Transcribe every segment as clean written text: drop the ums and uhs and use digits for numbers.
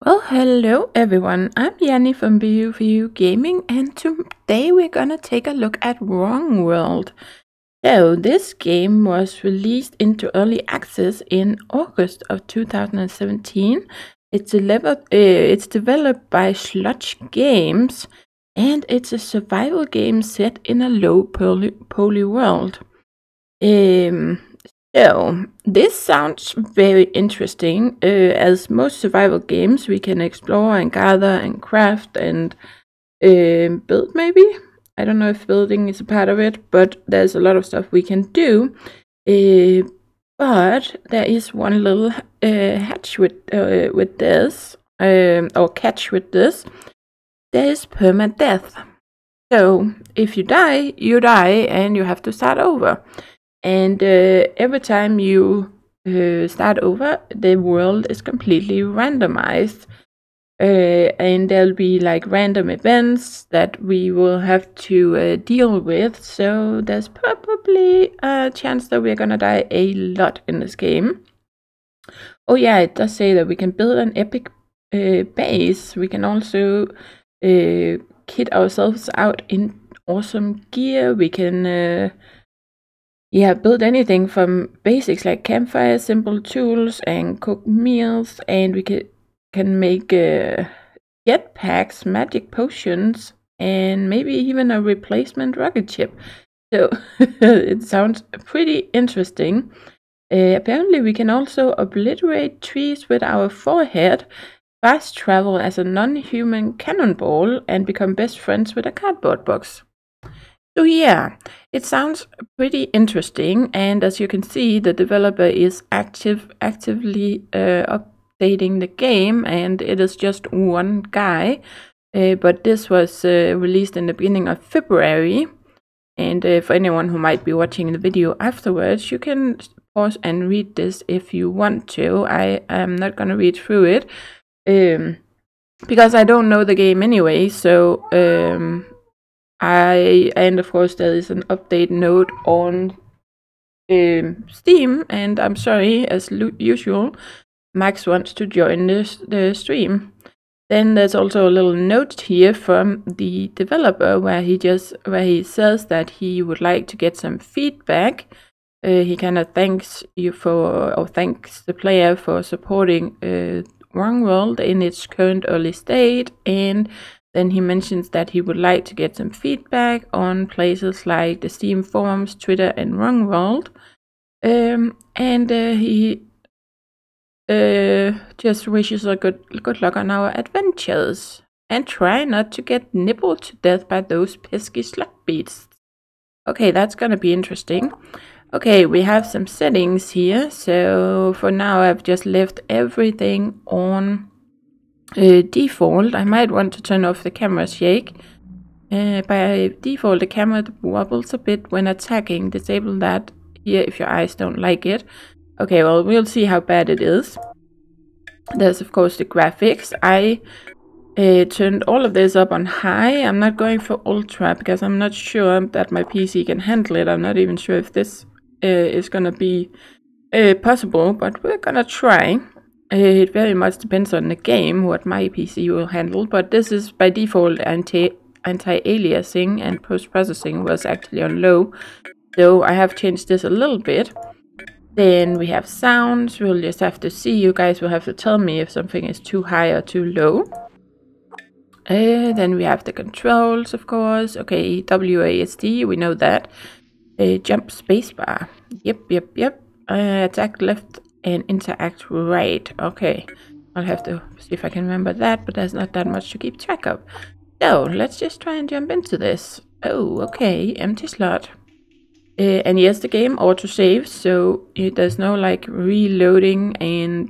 Well, hello everyone, I'm Yanni from BU Gaming, and today we're gonna take a look at Wrongworld. So, this game was released into early access in August of 2017. It's developed by Sludge Games, and it's a survival game set in a low poly world. So, this sounds very interesting. As most survival games, we can explore and gather and craft and build, maybe? I don't know if building is a part of it, but there's a lot of stuff we can do. But there is one little hatch with this, or catch with this. There is perma-death. So, if you die, and you have to start over. And every time you start over, the world is completely randomized. And there'll be like random events that we will have to deal with. So there's probably a chance that we're gonna die a lot in this game. Oh yeah, it does say that we can build an epic base. We can also kit ourselves out in awesome gear. We can build anything from basics like campfire, simple tools, and cook meals, and we can make jetpacks, magic potions, and maybe even a replacement rocket ship. So it sounds pretty interesting. Apparently we can also obliterate trees with our forehead, fast travel as a non-human cannonball, and become best friends with a cardboard box. So yeah, it sounds pretty interesting, and as you can see, the developer is actively updating the game, and it is just one guy. But this was released in the beginning of February, and for anyone who might be watching the video afterwards, you can pause and read this if you want to. I am not gonna read through it because I don't know the game anyway. So and of course there is an update note on Steam, and I'm sorry, as usual, Max wants to join the stream. Then there's also a little note here from the developer where he says that he would like to get some feedback. He kind of thanks the player for supporting Wrongworld in its current early state, and then he mentions that he would like to get some feedback on places like the Steam forums, Twitter, and Wrongworld. And he just wishes us good luck on our adventures. And try not to get nibbled to death by those pesky slug beasts. Okay, that's gonna be interesting. Okay, we have some settings here. So for now, I've just left everything on default. I might want to turn off the camera shake. By default, the camera wobbles a bit when attacking. Disable that here if your eyes don't like it. Okay, well, we'll see how bad it is. There's of course the graphics. I turned all of this up on high. I'm not going for ultra because I'm not sure that my PC can handle it. I'm not even sure if this is gonna be possible, but we're gonna try. It very much depends on the game what my PC will handle, but this is by default anti-aliasing, and post-processing was actually on low, so I have changed this a little bit. Then we have sounds. We'll just have to see. You guys will have to tell me if something is too high or too low. Then we have the controls, of course. Okay, WASD, we know that. Jump spacebar. Yep. Attack left and interact right. Okay, I'll have to see if I can remember that, but there's not that much to keep track of. So let's just try and jump into this. Oh, okay, empty slot. And yes, the game auto-saves, so there's no like reloading and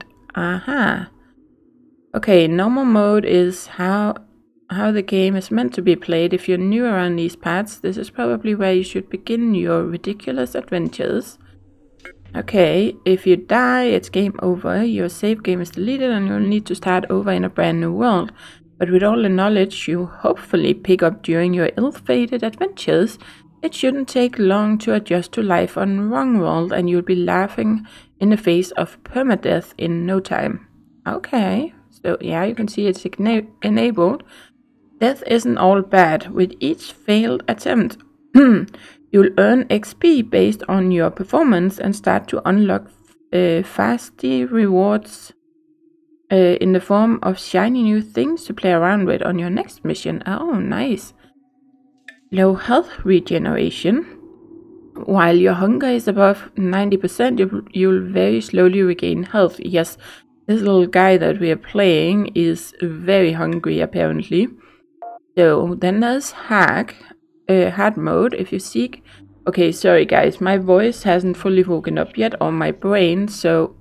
Okay, normal mode is how the game is meant to be played. If you're new around these parts, this is probably where you should begin your ridiculous adventures. Okay, if you die, it's game over. Your save game is deleted and you'll need to start over in a brand new world. But with all the knowledge you hopefully pick up during your ill-fated adventures, it shouldn't take long to adjust to life on Wrongworld, and you'll be laughing in the face of permadeath in no time. Okay, So yeah, you can see it's enabled. Death isn't all bad. With each failed attempt, you'll earn XP based on your performance and start to unlock fasty rewards in the form of shiny new things to play around with on your next mission. Oh, nice. Low health regeneration. While your hunger is above 90%, you'll very slowly regain health. Yes, this little guy that we are playing is very hungry, apparently. So, then there's hard mode. If you seek... Okay, sorry guys, my voice hasn't fully woken up yet, or my brain, so...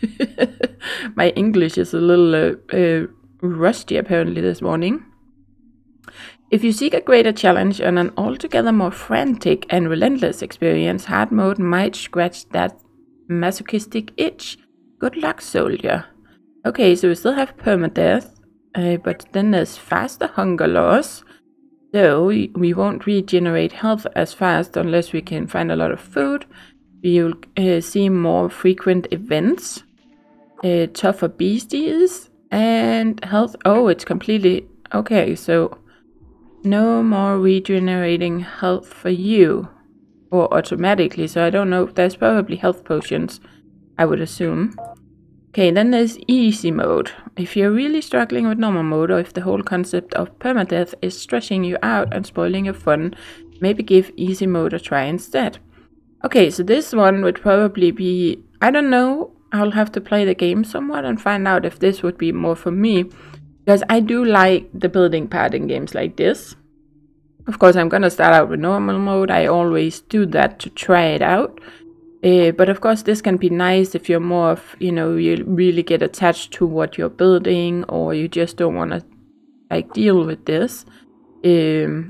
my English is a little rusty, apparently, this morning. If you seek a greater challenge and an altogether more frantic and relentless experience, hard mode might scratch that masochistic itch. Good luck, soldier. Okay, so we still have perma-death, but then there's faster hunger loss. So we won't regenerate health as fast unless we can find a lot of food. We'll see more frequent events, tougher beasties, and health. Oh, it's completely... Okay, so... No more regenerating health for you. Or automatically, so I don't know. There's probably health potions, I would assume. Okay, then there's easy mode. If you're really struggling with normal mode, or if the whole concept of permadeath is stressing you out and spoiling your fun, maybe give easy mode a try instead. Okay, so this one would probably be... I don't know. I'll have to play the game somewhat and find out if this would be more for me. Because I do like the building part in games like this. Of course, I'm gonna start out with normal mode. I always do that to try it out. But of course, this can be nice if you're more of, you know, you really get attached to what you're building, or you just don't want to like deal with this. Then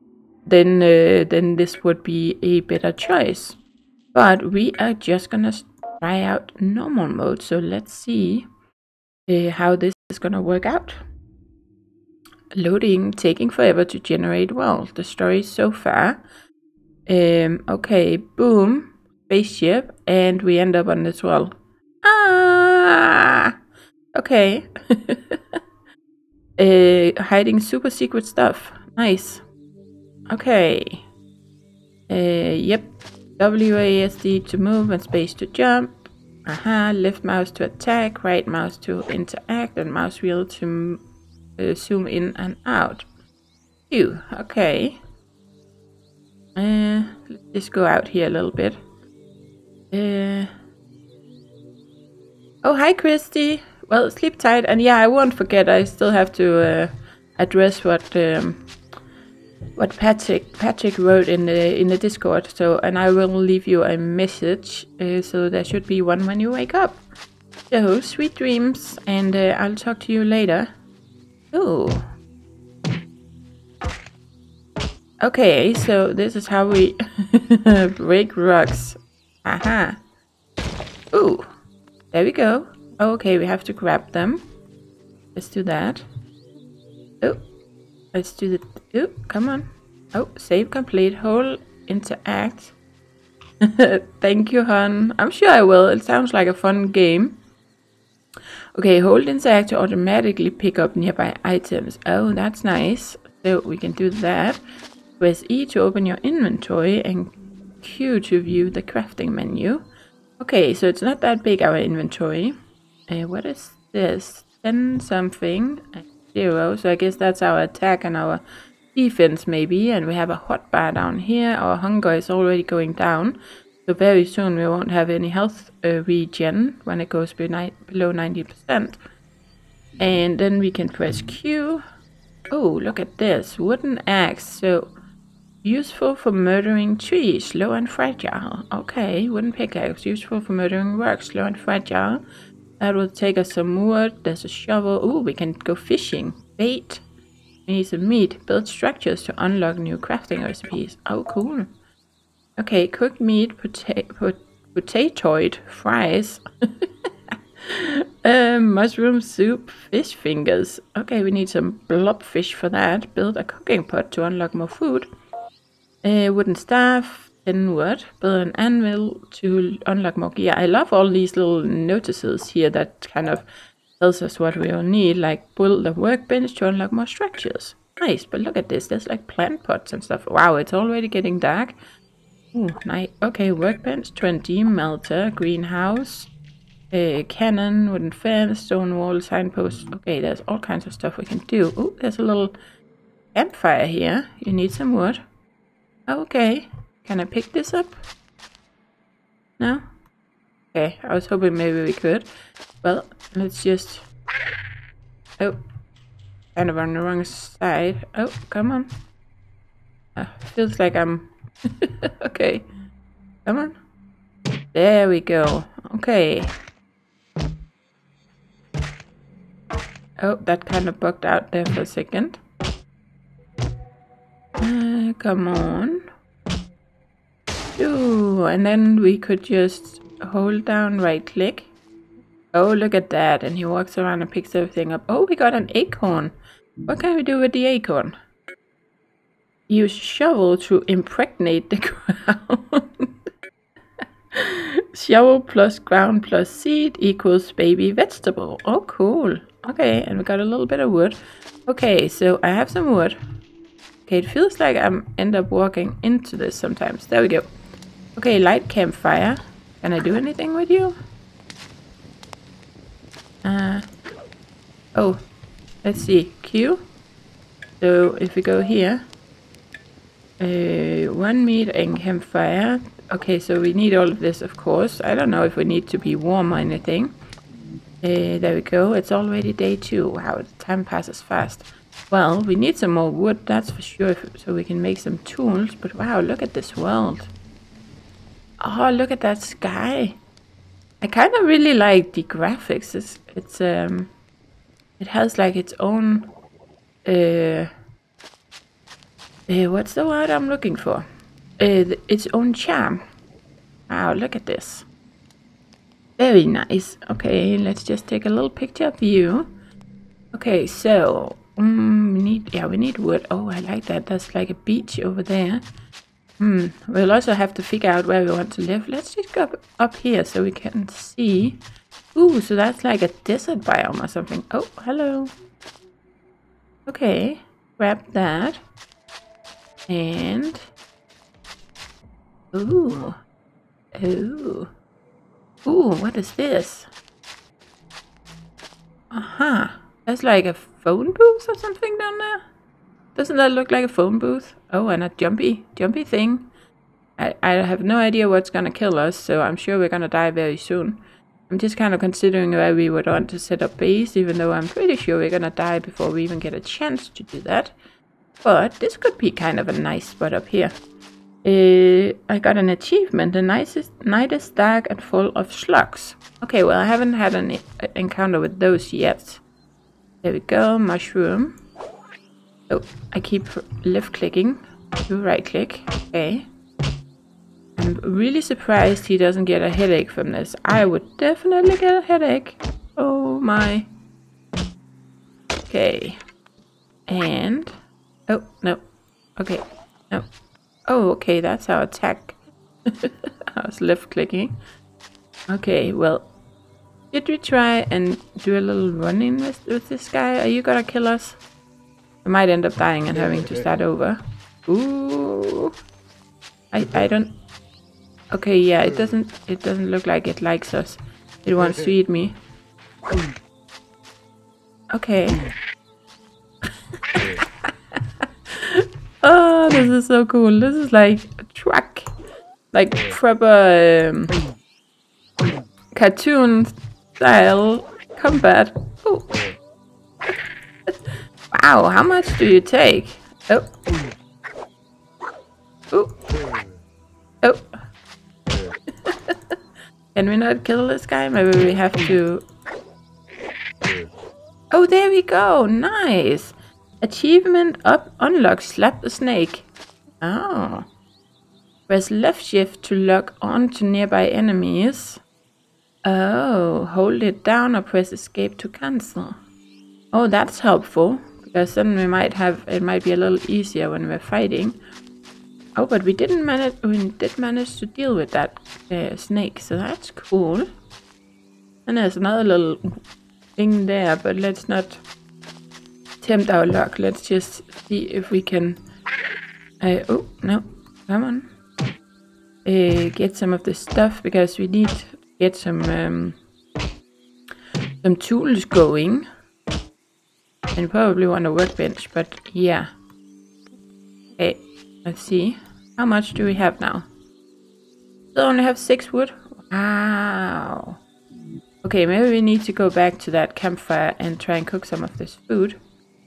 this would be a better choice. But we are just gonna try out normal mode. So let's see how this is gonna work out. Loading, taking forever to generate. Well, the story so far. Okay, boom, spaceship, and we end up on this wall. Ah, okay. Hiding super secret stuff. Nice. Okay. Yep. WASD to move and space to jump. Aha, left mouse to attack, right mouse to interact, and mouse wheel to zoom in and out. Phew, okay. Let's just go out here a little bit. Oh, hi Christy. Well, sleep tight, and yeah, I won't forget. I still have to address what Patrick wrote in the Discord. So, and I will leave you a message. So there should be one when you wake up. So sweet dreams, and I'll talk to you later. Oh. Okay, so this is how we break rocks. Aha. Ooh. There we go. Okay, we have to grab them. Let's do that. Oh. Let's do the... Oh, come on. Oh, save complete. Hold, interact. Thank you, hon. I'm sure I will. It sounds like a fun game. Okay, hold interact to automatically pick up nearby items. Oh, that's nice. So we can do that. Press E to open your inventory and Q to view the crafting menu. Okay, so it's not that big, our inventory. What is this? 10 something. 0. So I guess that's our attack and our defense maybe. And we have a hotbar down here. Our hunger is already going down. So very soon we won't have any health regen when it goes below 90%. And then we can press Q. Oh, look at this. Wooden axe. So useful for murdering trees. Slow and fragile. Okay, wooden pickaxe. Useful for murdering rocks. Slow and fragile. That will take us some wood. There's a shovel. Oh, we can go fishing. Bait. We need some meat. Build structures to unlock new crafting recipes. Oh, cool. Okay, cooked meat, potatoid, fries, mushroom soup, fish fingers. Okay, we need some blobfish for that. Build a cooking pot to unlock more food. Wooden staff, tin wood. Build an anvil to unlock more gear. I love all these little notices here that kind of tells us what we will need, like build a workbench to unlock more structures. Nice, but look at this. There's like plant pots and stuff. Wow, it's already getting dark. Ooh, nice. Okay, workbench, 20, melter, greenhouse, cannon, wooden fence, stone wall, signpost. Okay, there's all kinds of stuff we can do. Ooh, there's a little campfire here. You need some wood. Okay, can I pick this up? No? Okay, I was hoping maybe we could. Well, let's just... Oh, kind of on the wrong side. Oh, come on. Feels like I'm... Okay, come on. There we go. Okay. Oh, that kind of bugged out there for a second. Come on. Ooh, and then we could just hold down right click. Oh, look at that. And he walks around and picks everything up. Oh, we got an acorn. What can we do with the acorn? Use shovel to impregnate the ground. Shovel plus ground plus seed equals baby vegetable. Oh, cool. Okay, and we got a little bit of wood. Okay, so I have some wood. Okay, it feels like I end up walking into this sometimes. There we go. Okay, light campfire. Can I do anything with you? Oh, let's see. Q. So if we go here, 1 meat and campfire. Okay, so we need all of this, of course. I don't know if we need to be warm or anything. There we go. It's already day 2. Wow, the time passes fast. Well, we need some more wood, that's for sure, so we can make some tools. But wow, look at this world. Oh, look at that sky. I kind of really like the graphics. It has like its own what's the word I'm looking for? Its own charm. Wow, look at this. Very nice. Okay, let's just take a little picture of you. Okay, so we need wood. Oh, I like that. There's like a beach over there. We'll also have to figure out where we want to live. Let's just go up here so we can see. Ooh, so that's like a desert biome or something. Oh, hello. Okay, grab that. And ooh, what is this? That's like a phone booth or something down there. Doesn't that look like a phone booth? Oh, and a jumpy thing. I have no idea what's gonna kill us, so I'm sure we're gonna die very soon. I'm just kind of considering where we would want to set up base, even though I'm pretty sure we're gonna die before we even get a chance to do that. But this could be kind of a nice spot up here. I got an achievement. The night is dark and full of slugs. Okay, well, I haven't had an encounter with those yet. There we go, mushroom. Oh, I keep left clicking to right click. Okay. I'm really surprised he doesn't get a headache from this. I would definitely get a headache. Oh my. Okay. And... oh, no. Okay. No. Oh, okay, that's our attack. I was left clicking. Okay, well. Did we try and do a little running with this guy? Are you gonna kill us? I might end up dying and having to start over. Ooh. I don't... okay, yeah, it doesn't look like it likes us. It wants to eat me. Okay. Oh, this is so cool. This is like a truck. Like proper cartoon style combat. Oh. Wow, how much do you take? Oh. Oh. Oh. Can we not kill this guy? Maybe we have to... oh, there we go. Nice. Achievement up. Unlock. Slap the snake. Oh. Press left shift to lock on to nearby enemies. Oh. Hold it down or press escape to cancel. Oh, that's helpful. Because then we might have... it might be a little easier when we're fighting. Oh, but we did manage to deal with that snake, so that's cool. And there's another little thing there, but let's not tempt our luck. Let's just see if we can... oh, no. Come on. Get some of the stuff, because we need to get some tools going. And probably want a workbench, but yeah. Okay, let's see. How much do we have now? We only have 6 wood. Wow. Okay, maybe we need to go back to that campfire and try and cook some of this food.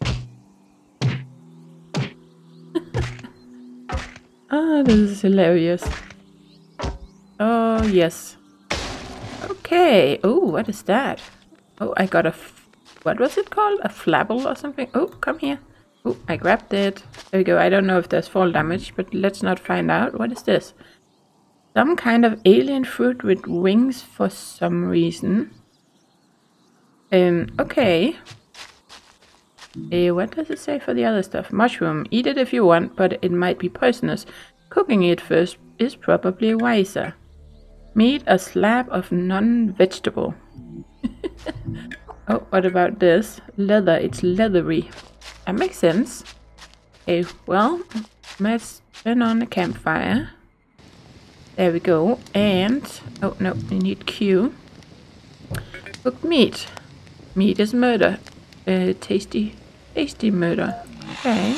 Oh, this is hilarious. Oh, yes. Okay. Oh, what is that? Oh, I got a... what was it called? A flabble or something? Oh, come here. Oh, I grabbed it. There we go. I don't know if there's fall damage, but let's not find out. What is this? Some kind of alien fruit with wings for some reason. Okay. What does it say for the other stuff? Mushroom. Eat it if you want, but it might be poisonous. Cooking it first is probably wiser. Meat, a slab of non-vegetable. Oh, what about this? Leather. It's leathery. That makes sense. Okay, well, let's turn on the campfire. There we go. And... oh, no, we need Q. Cooked meat. Meat is murder. Tasty murder. Okay.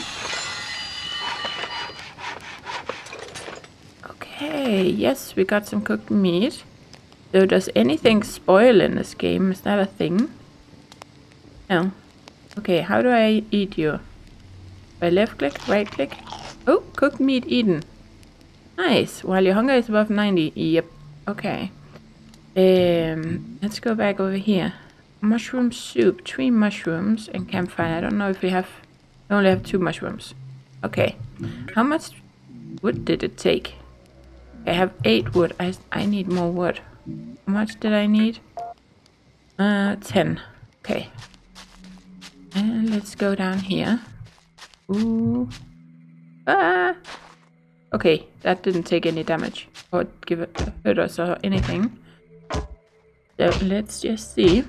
Okay, yes, we got some cooked meat. So does anything spoil in this game? Is that a thing? No. Okay, how do I eat you? By left click, right click? Oh, cooked meat eaten. Nice. While your hunger is above 90. Yep. Okay. Let's go back over here. Mushroom soup. 3 mushrooms and campfire. I don't know if we have... we only have 2 mushrooms. Okay. How much wood did it take? I have 8 wood. I need more wood. How much did I need? 10. Okay. And let's go down here. Ooh. Ah! Okay, that didn't take any damage. Or give it hurt us or anything. So let's just see.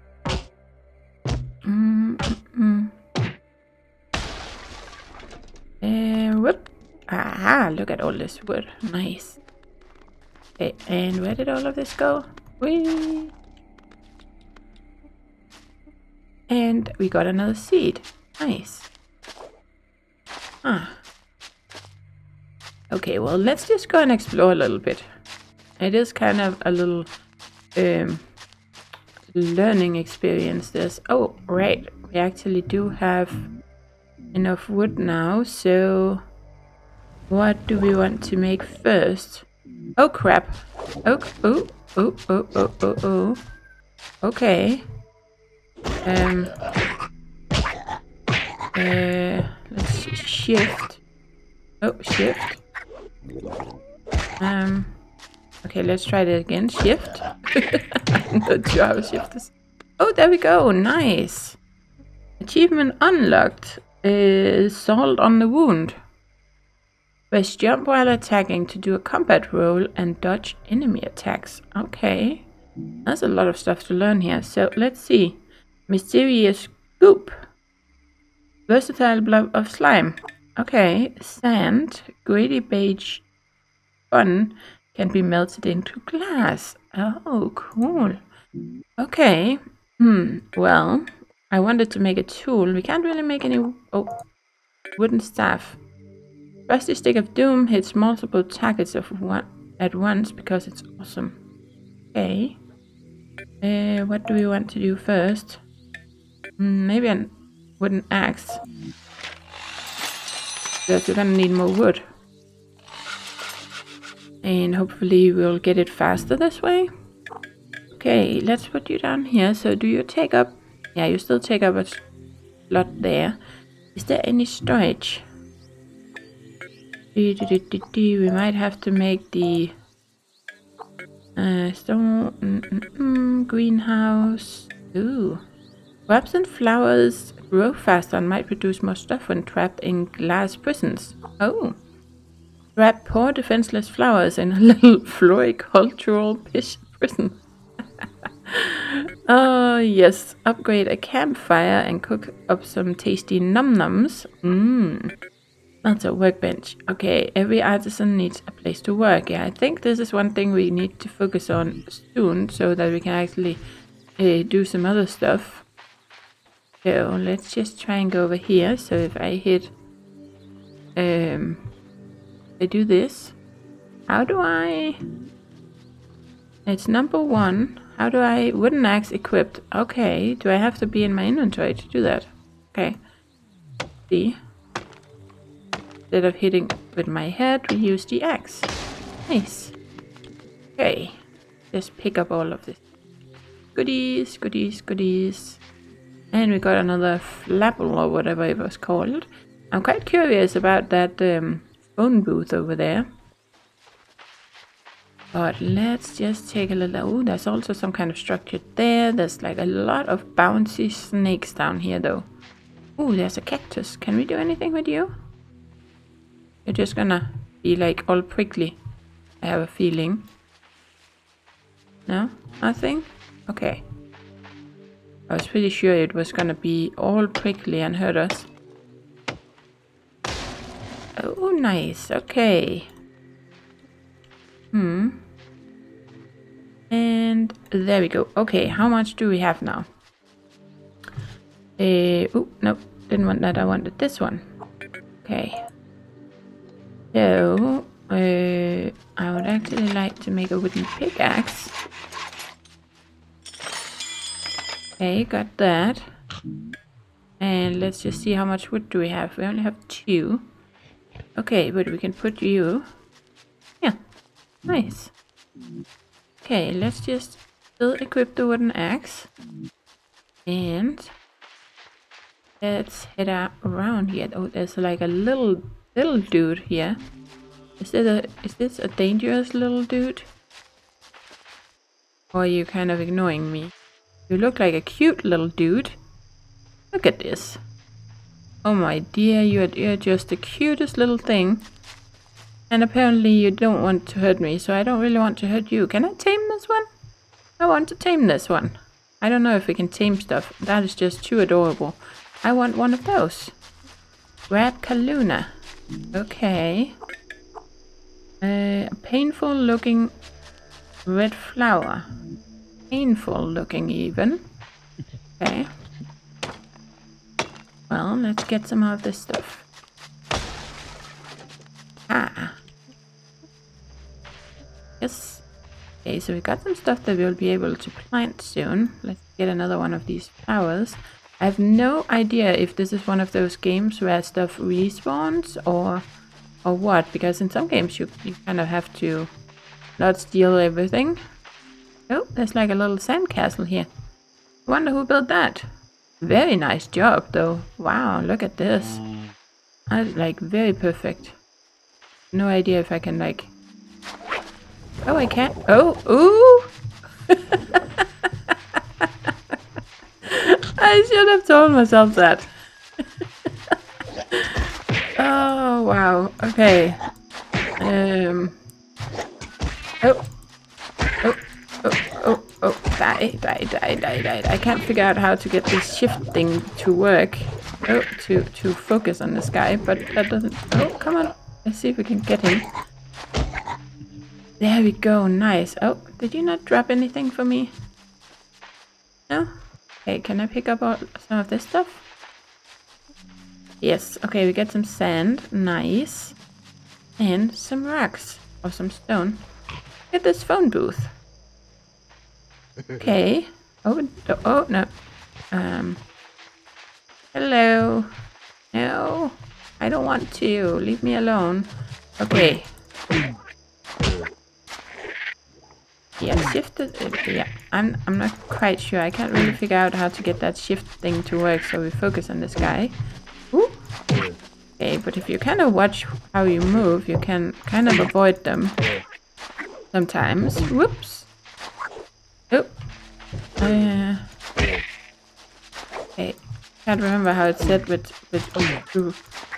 Whoop. Ah, look at all this wood. Nice. Okay, and where did all of this go? Whee! And we got another seed. Nice. Ah. Okay, well, let's just go and explore a little bit. It is kind of a little learning experience, this. Oh, right. We actually do have enough wood now, so what do we want to make first? Oh, crap. Oh. Okay. Let's shift. Oh, shift. Okay, let's try that again. Shift. I'm not sure how shift is. Oh, there we go. Nice. Achievement unlocked. Salt on the wound. Press jump while attacking to do a combat roll and dodge enemy attacks. Okay. There's a lot of stuff to learn here. So let's see. Mysterious goop. Versatile blob of slime. Okay. Sand. Grady beige fun can be melted into glass. Oh, cool. Okay. Well, I wanted to make a tool. We can't really make any... oh, wooden staff. Rusty stick of doom hits multiple targets at once because it's awesome. Okay. What do we want to do first? Maybe a wooden axe. Because we're gonna need more wood. And hopefully we'll get it faster this way. Okay, let's put you down here. So do you take up... yeah, you still take up a slot there. Is there any storage? We might have to make the stone greenhouse. Ooh. Crops and flowers grow faster and might produce more stuff when trapped in glass prisons. Oh. Trap poor defenseless flowers in a little floricultural prison. Oh, yes. Upgrade a campfire and cook up some tasty num-nums. That's a workbench. Okay, every artisan needs a place to work. Yeah, I think this is one thing we need to focus on soon so that we can actually do some other stuff. So let's just try and go over here. So if I hit... I do this. How do I... It's number 1. How do I... Wooden axe equipped. Okay, do I have to be in my inventory to do that? Okay. See. Instead of hitting with my head, we use the axe. Nice. Okay. Just pick up all of this. Goodies, goodies, goodies. And we got another flapple or whatever it was called. I'm quite curious about that phone booth over there. But let's just take a little... Oh, there's also some kind of structure there. There's like a lot of bouncy snakes down here though. Oh, there's a cactus. Can we do anything with you? You're just gonna be like all prickly. I have a feeling. No? Nothing? Okay. I was pretty sure it was gonna be all prickly and hurt us. Oh, nice. Okay. And there we go. Okay, how much do we have now? Oh, no. Didn't want that. I wanted this one. Okay. So, I would actually like to make a wooden pickaxe. Okay, got that. And let's just see how much wood do we have. We only have 2. Okay, but we can put you... Yeah, nice. Okay, let's just still equip the wooden axe. And let's head out around here. Oh, there's like a little dude here. Is this a dangerous little dude? Or are you kind of ignoring me? You look like a cute little dude. Look at this. Oh my dear, you're just the cutest little thing. And apparently you don't want to hurt me, so I don't really want to hurt you. Can I tame this one? I want to tame this one. I don't know if we can tame stuff. That is just too adorable. I want one of those. Grab Kaluna. Okay. A painful looking red flower. Painful looking even. Okay. Well, let's get some of this stuff. Ah. Yes. Okay, so we got some stuff that we'll be able to plant soon. Let's get another one of these flowers. I have no idea if this is one of those games where stuff respawns or what, because in some games you kind of have to not steal everything. Oh, there's like a little sandcastle here. I wonder who built that. Very nice job though. Wow, look at this. That's like very perfect. No idea if I can like... Oh, I can't. Oh, ooh! I should have told myself that. Oh, wow. Okay. Oh. Die. I can't figure out how to get this shift thing to work. Oh, to focus on this guy, but that doesn't... Oh, come on. Let's see if we can get him. There we go. Nice. Oh, did you not drop anything for me? No? Okay, can I pick up some of this stuff? Yes. Okay, we get some sand. Nice. And some rocks. Or some stone. Get this phone booth. Okay. Oh, no. Hello. No. I don't want to. Leave me alone. Okay. Yeah, shifted. Yeah, I'm not quite sure. I can't really figure out how to get that shift thing to work, so we focus on this guy. Ooh. Okay, but if you kind of watch how you move, you can kind of avoid them sometimes. Whoops. Oh. Okay. Can't remember how it's said with oh.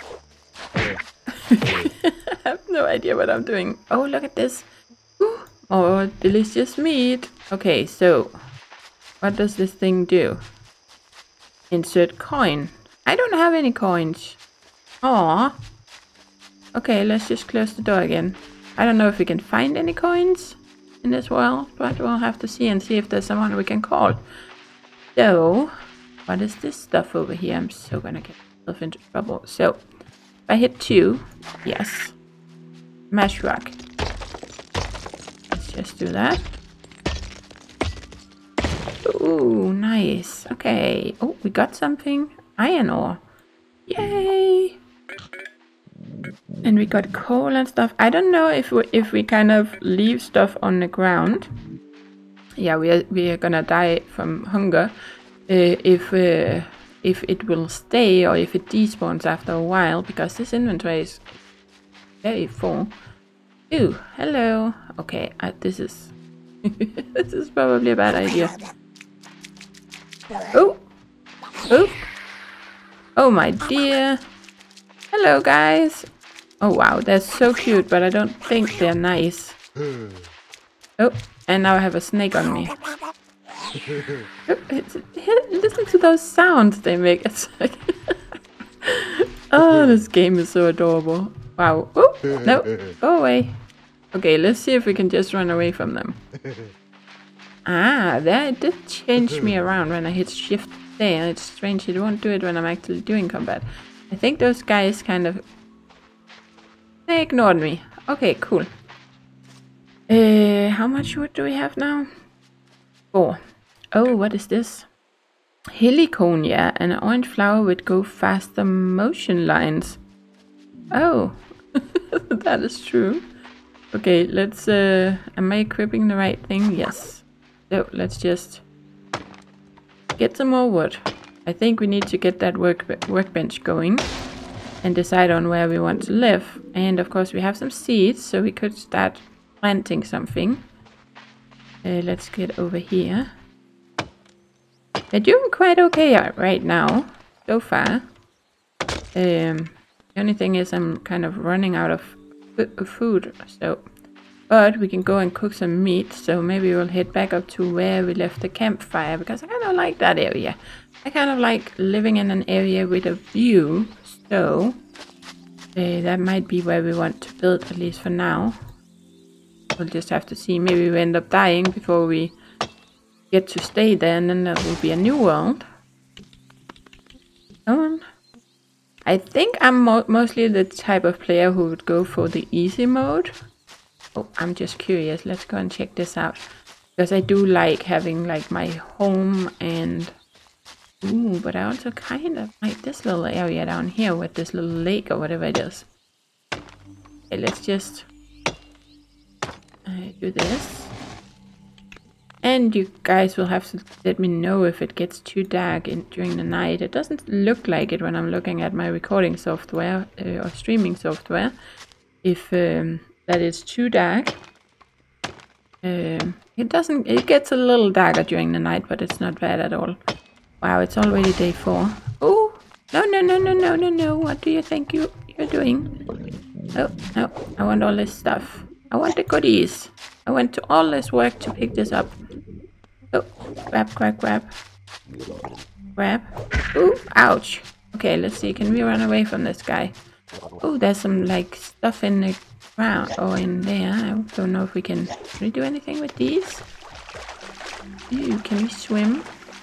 I have no idea what I'm doing. Oh, look at this. Ooh. Oh, delicious meat. Okay, so What does this thing do? Insert coin. I don't have any coins. Aww. Okay, let's just close the door again. I don't know if we can find any coins in this world, but we'll have to see and see if there's someone we can call. So, what is this stuff over here? I'm so gonna get myself into trouble. So, if I hit 2, yes. Smash rock. Let's just do that. Ooh, nice. Okay. Oh, we got something. Iron ore. Yay! And we got coal and stuff. I don't know if we kind of leave stuff on the ground. Yeah, we are gonna die from hunger. If it will stay or if it despawns after a while, because this inventory is very full. Ooh, hello. Okay, this is this is probably a bad idea. Oh, oh, oh my dear. Hello, guys. Oh wow, they're so cute, but I don't think they're nice. Oh, and now I have a snake on me. Listen to those sounds they make. It's like oh, this game is so adorable. Wow. Oh, no, go away. Okay, let's see if we can just run away from them. Ah, there it did change me around when I hit shift there. It's strange it won't do it when I'm actually doing combat. I think those guys kind of... they ignored me. Okay, cool. How much wood do we have now? 4. Oh, what is this? Heliconia, an orange flower with go faster motion lines. Oh, that is true. Okay, let's... am I equipping the right thing? Yes. So, let's just get some more wood. I think we need to get that workbench going and decide on where we want to live. And of course we have some seeds, so we could start planting something. Let's get over here. They're doing quite okay right now, so far. The only thing is I'm kind of running out of food, so... But we can go and cook some meat, so maybe we'll head back up to where we left the campfire, because I kind of like that area. I kind of like living in an area with a view, so that might be where we want to build, at least for now. We'll just have to see. Maybe we end up dying before we get to stay there, and then that will be a new world. Come on. I think I'm mostly the type of player who would go for the easy mode. Oh, I'm just curious. Let's go and check this out. Because I do like having like my home and... Ooh, but I also kind of like this little area down here with this little lake or whatever it is. Okay, let's just do this. And you guys will have to let me know if it gets too dark during the night. It doesn't look like it when I'm looking at my recording software or streaming software. If that is too dark. It gets a little darker during the night, but it's not bad at all. Wow, it's already day 4. Oh, no. What do you think you're doing? Oh, no, I want all this stuff. I want the goodies. I went to all this work to pick this up. Oh, grab. Ooh, ouch. Okay, let's see. Can we run away from this guy? Oh, there's some like stuff in the ground or in there. I don't know if we can we do anything with these. Ooh, can we swim?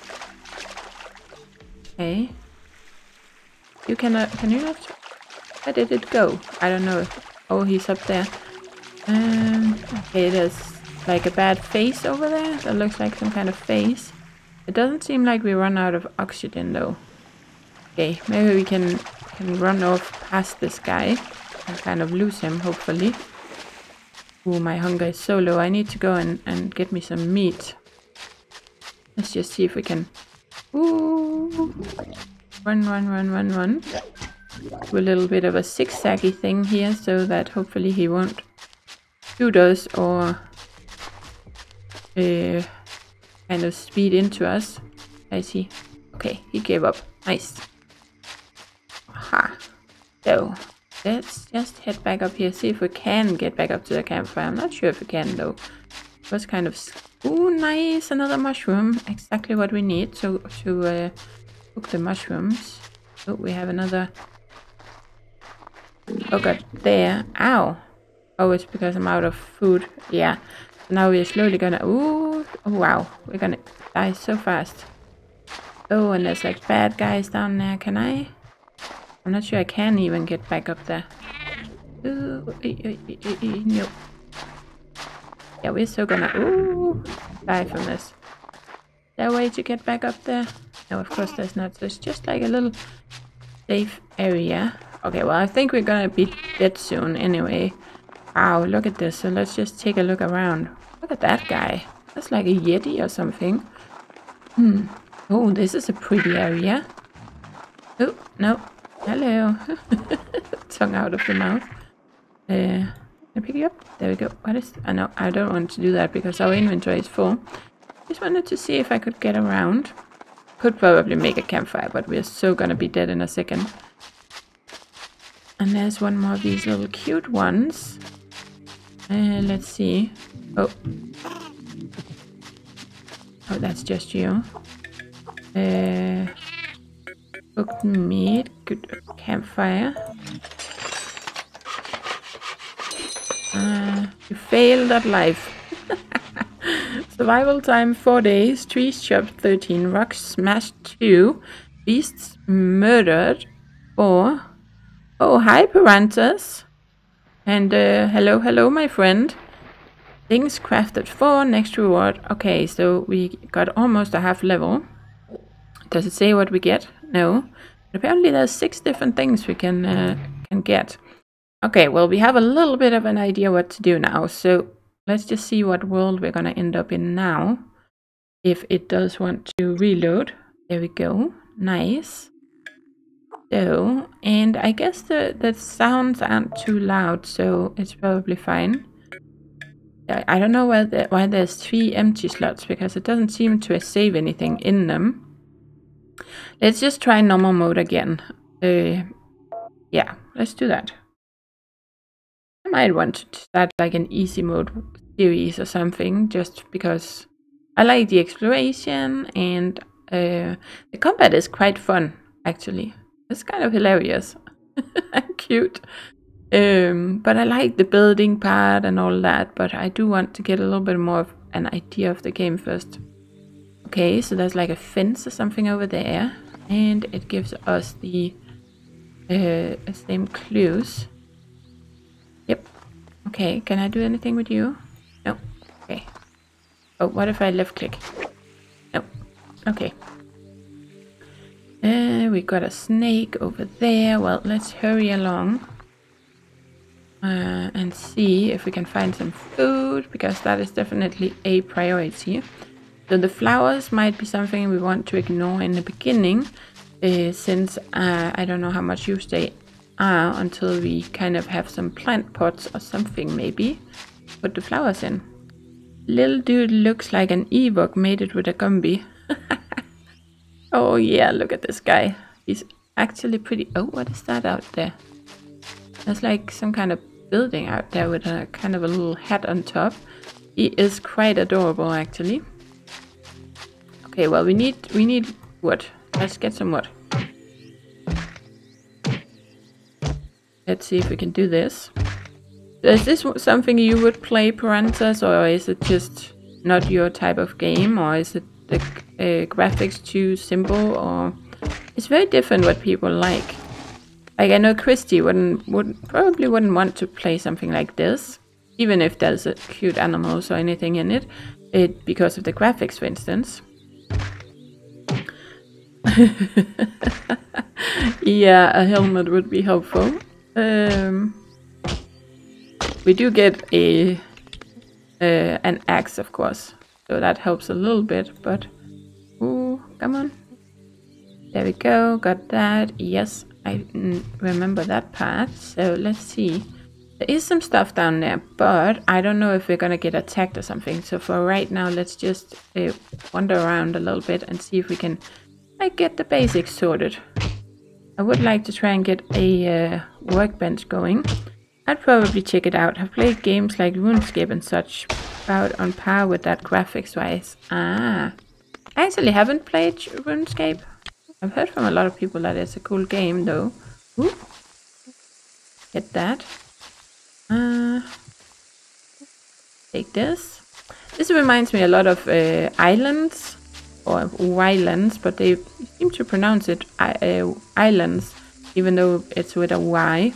Okay. You cannot. Can you not? Where did it go? I don't know. Oh, he's up there. Okay, there's like a bad face over there. That looks like some kind of face. It doesn't seem like we run out of oxygen though. Okay, maybe we can run off past this guy and kind of lose him, hopefully. Ooh, my hunger is so low. I need to go and get me some meat. Let's just see if we can... Ooh. Run. Do a little bit of a zigzaggy thing here so that hopefully he won't shoot us or kind of speed into us. I see. Okay, he gave up. Nice. Aha. So, let's just head back up here, see if we can get back up to the campfire. I'm not sure if we can though. was kind of... Oh, nice! Another mushroom. Exactly what we need to cook the mushrooms. Oh, we have another... Oh god, there. Ow! Oh, it's because I'm out of food. Yeah. So now we're slowly gonna... Ooh! Oh, wow. We're gonna die so fast. Oh, and there's like bad guys down there. Can I? I'm not sure I can even get back up there. Ooh, no. Yeah, we're so gonna die from this. Is there a way to get back up there? No, of course there's not. So it's just like a little safe area. Okay, well I think we're gonna be dead soon anyway. Wow, look at this. So let's just take a look around. Look at that guy. That's like a yeti or something. Oh, this is a pretty area. Oh, no. Hello. Tongue out of the mouth. Can I pick you up? There we go. What is... I know, I don't want to do that because our inventory is full. Just wanted to see if I could get around. Could probably make a campfire, but we're so gonna be dead in a second. And there's one more of these little cute ones. Let's see. Oh. Oh, that's just you. Cooked meat. Good campfire. You failed at life. Survival time 4 days. Trees chopped 13. Rocks smashed 2. Beasts murdered 4. Oh, hi, Piranhas. And hello, my friend. Things crafted 4. Next reward. Okay, so we got almost a half level. Does it say what we get? No. But apparently there's 6 different things we can get. Okay, well, we have a little bit of an idea what to do now. So let's just see what world we're gonna end up in now. If it does want to reload. There we go. Nice. So, and I guess the sounds aren't too loud, so it's probably fine. I don't know why there's 3 empty slots, because it doesn't seem to save anything in them. Let's just try normal mode again. Yeah, let's do that. I might want to start like an easy mode series or something, just because I like the exploration, and the combat is quite fun, actually. It's kind of hilarious and cute. But I like the building part and all that, but I do want to get a little bit more of an idea of the game first. Okay, so there's like a fence or something over there, and it gives us the same clues. Yep. Okay, can I do anything with you? No. Okay. Oh, what if I left click? No. Okay. We got a snake over there. Well, let's hurry along. And see if we can find some food, because that is definitely a priority. So the flowers might be something we want to ignore in the beginning, since I don't know how much use they are until we kind of have some plant pots or something, maybe put the flowers in. Little dude looks like an Ewok mated with a Gumby. Oh yeah, look at this guy. He's actually pretty... Oh, what is that out there? There's like some kind of building out there with a kind of a little hat on top. He is quite adorable, actually. Okay, well, we need wood. Let's get some wood. Let's see if we can do this. Is this something you would play, Piranhas, or is it just not your type of game, or is it the graphics too simple, or it's very different what people like. Like, I know Christy probably wouldn't want to play something like this, even if there's a cute animals or anything in it, because of the graphics, for instance. Yeah, a helmet would be helpful. We do get an axe, of course, so that helps a little bit, but... Ooh, come on. There we go, got that. Yes, I remember that part. So let's see. There is some stuff down there, but I don't know if we're gonna get attacked or something. So for right now, let's just wander around a little bit and see if we can get the basics sorted. I would like to try and get a workbench going. I'd probably check it out. I've played games like RuneScape and such, about on par with that graphics-wise. I actually haven't played RuneScape. I've heard from a lot of people that it's a cool game, though. Ooh. Get that. Take this. This reminds me a lot of islands, or Wylands, but they seem to pronounce it islands, even though it's with a Y.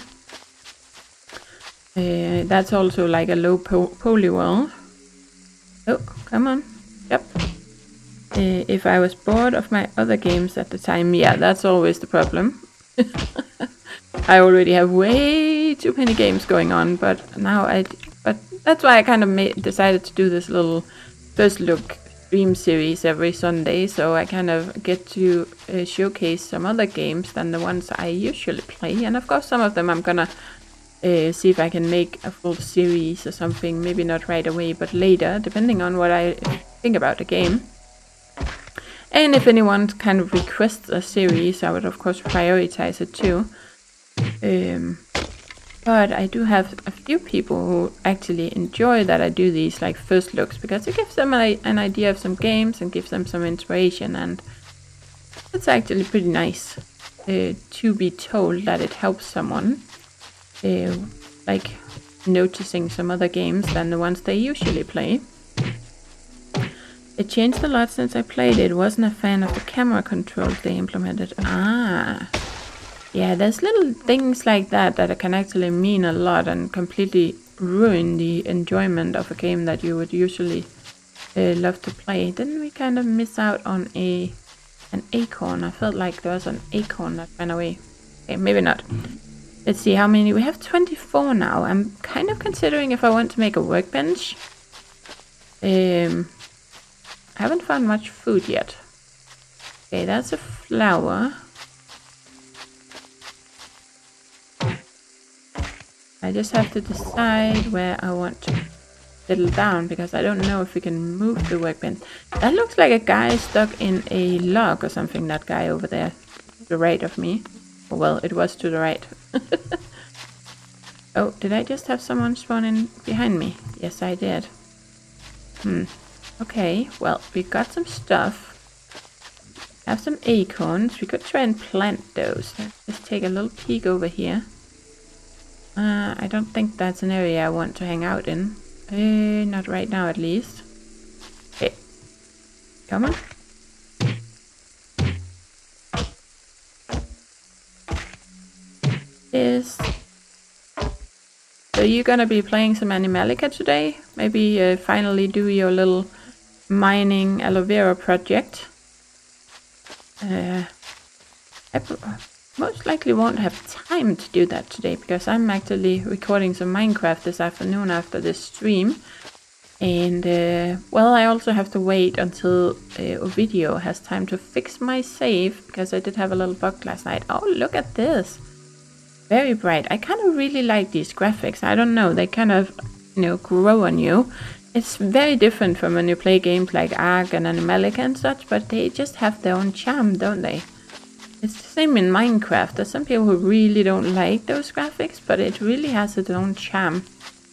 That's also like a low poly wall. Oh, come on. Yep. If I was bored of my other games at the time, yeah, that's always the problem. I already have way too many games going on, but now but that's why I kind of decided to do this little first look stream series every Sunday, so I kind of get to showcase some other games than the ones I usually play. And of course, some of them I'm gonna see if I can make a full series or something, maybe not right away, but later, depending on what I think about the game. And if anyone kind of requests a series, I would of course prioritize it too. But I do have a few people who actually enjoy that I do these like first looks, because it gives them an idea of some games and gives them some inspiration, and it's actually pretty nice to be told that it helps someone. Like noticing some other games than the ones they usually play. It changed a lot since I played it. Wasn't a fan of the camera controls they implemented. Yeah, there's little things like that that can actually mean a lot and completely ruin the enjoyment of a game that you would usually love to play. Didn't we kind of miss out on an acorn? I felt like there was an acorn that ran away. Okay, maybe not. Let's see how many. We have 24 now. I'm kind of considering if I want to make a workbench. I haven't found much food yet. Okay, that's a flower. I just have to decide where I want to settle down, because I don't know if we can move the workbench. That looks like a guy stuck in a log or something, that guy over there to the right of me. Well, it was to the right. Oh, did I just have someone spawn in behind me? Yes, I did. Okay, well, we got some stuff. Have some acorns. We could try and plant those. Let's just take a little peek over here. I don't think that's an area I want to hang out in. Not right now, at least. Okay. Come on. So you're gonna be playing some Animalica today? Maybe finally do your little mining aloe vera project. I most likely won't have time to do that today, because I'm actually recording some Minecraft this afternoon after this stream. And well, I also have to wait until Ovidio has time to fix my save, because I did have a little bug last night. Oh, look at this. Very bright. I kind of really like these graphics. I don't know, they kind of, you know, grow on you. It's very different from when you play games like Ark and Animalica and such, but they just have their own charm, don't they? It's the same in Minecraft. There's some people who really don't like those graphics, but it really has its own charm.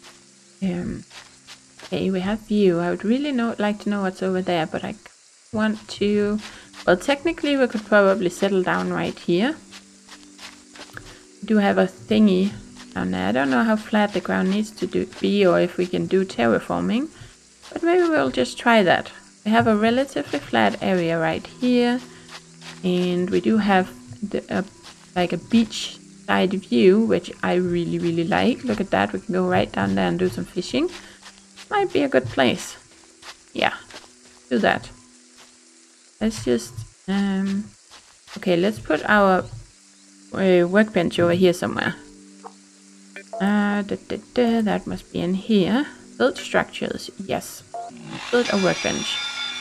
Okay, we have view. I would really like to know what's over there, but I want to... Well, technically we could probably settle down right here. We do have a thingy down there. I don't know how flat the ground needs to be, or if we can do terraforming, but maybe we'll just try that. We have a relatively flat area right here, and we do have like a beach side view, which I really like. Look at that. We can go right down there and do some fishing. Might be a good place. Yeah, do that. Let's just okay, let's put our workbench over here somewhere. That must be in here. Build structures. Yes, build a workbench.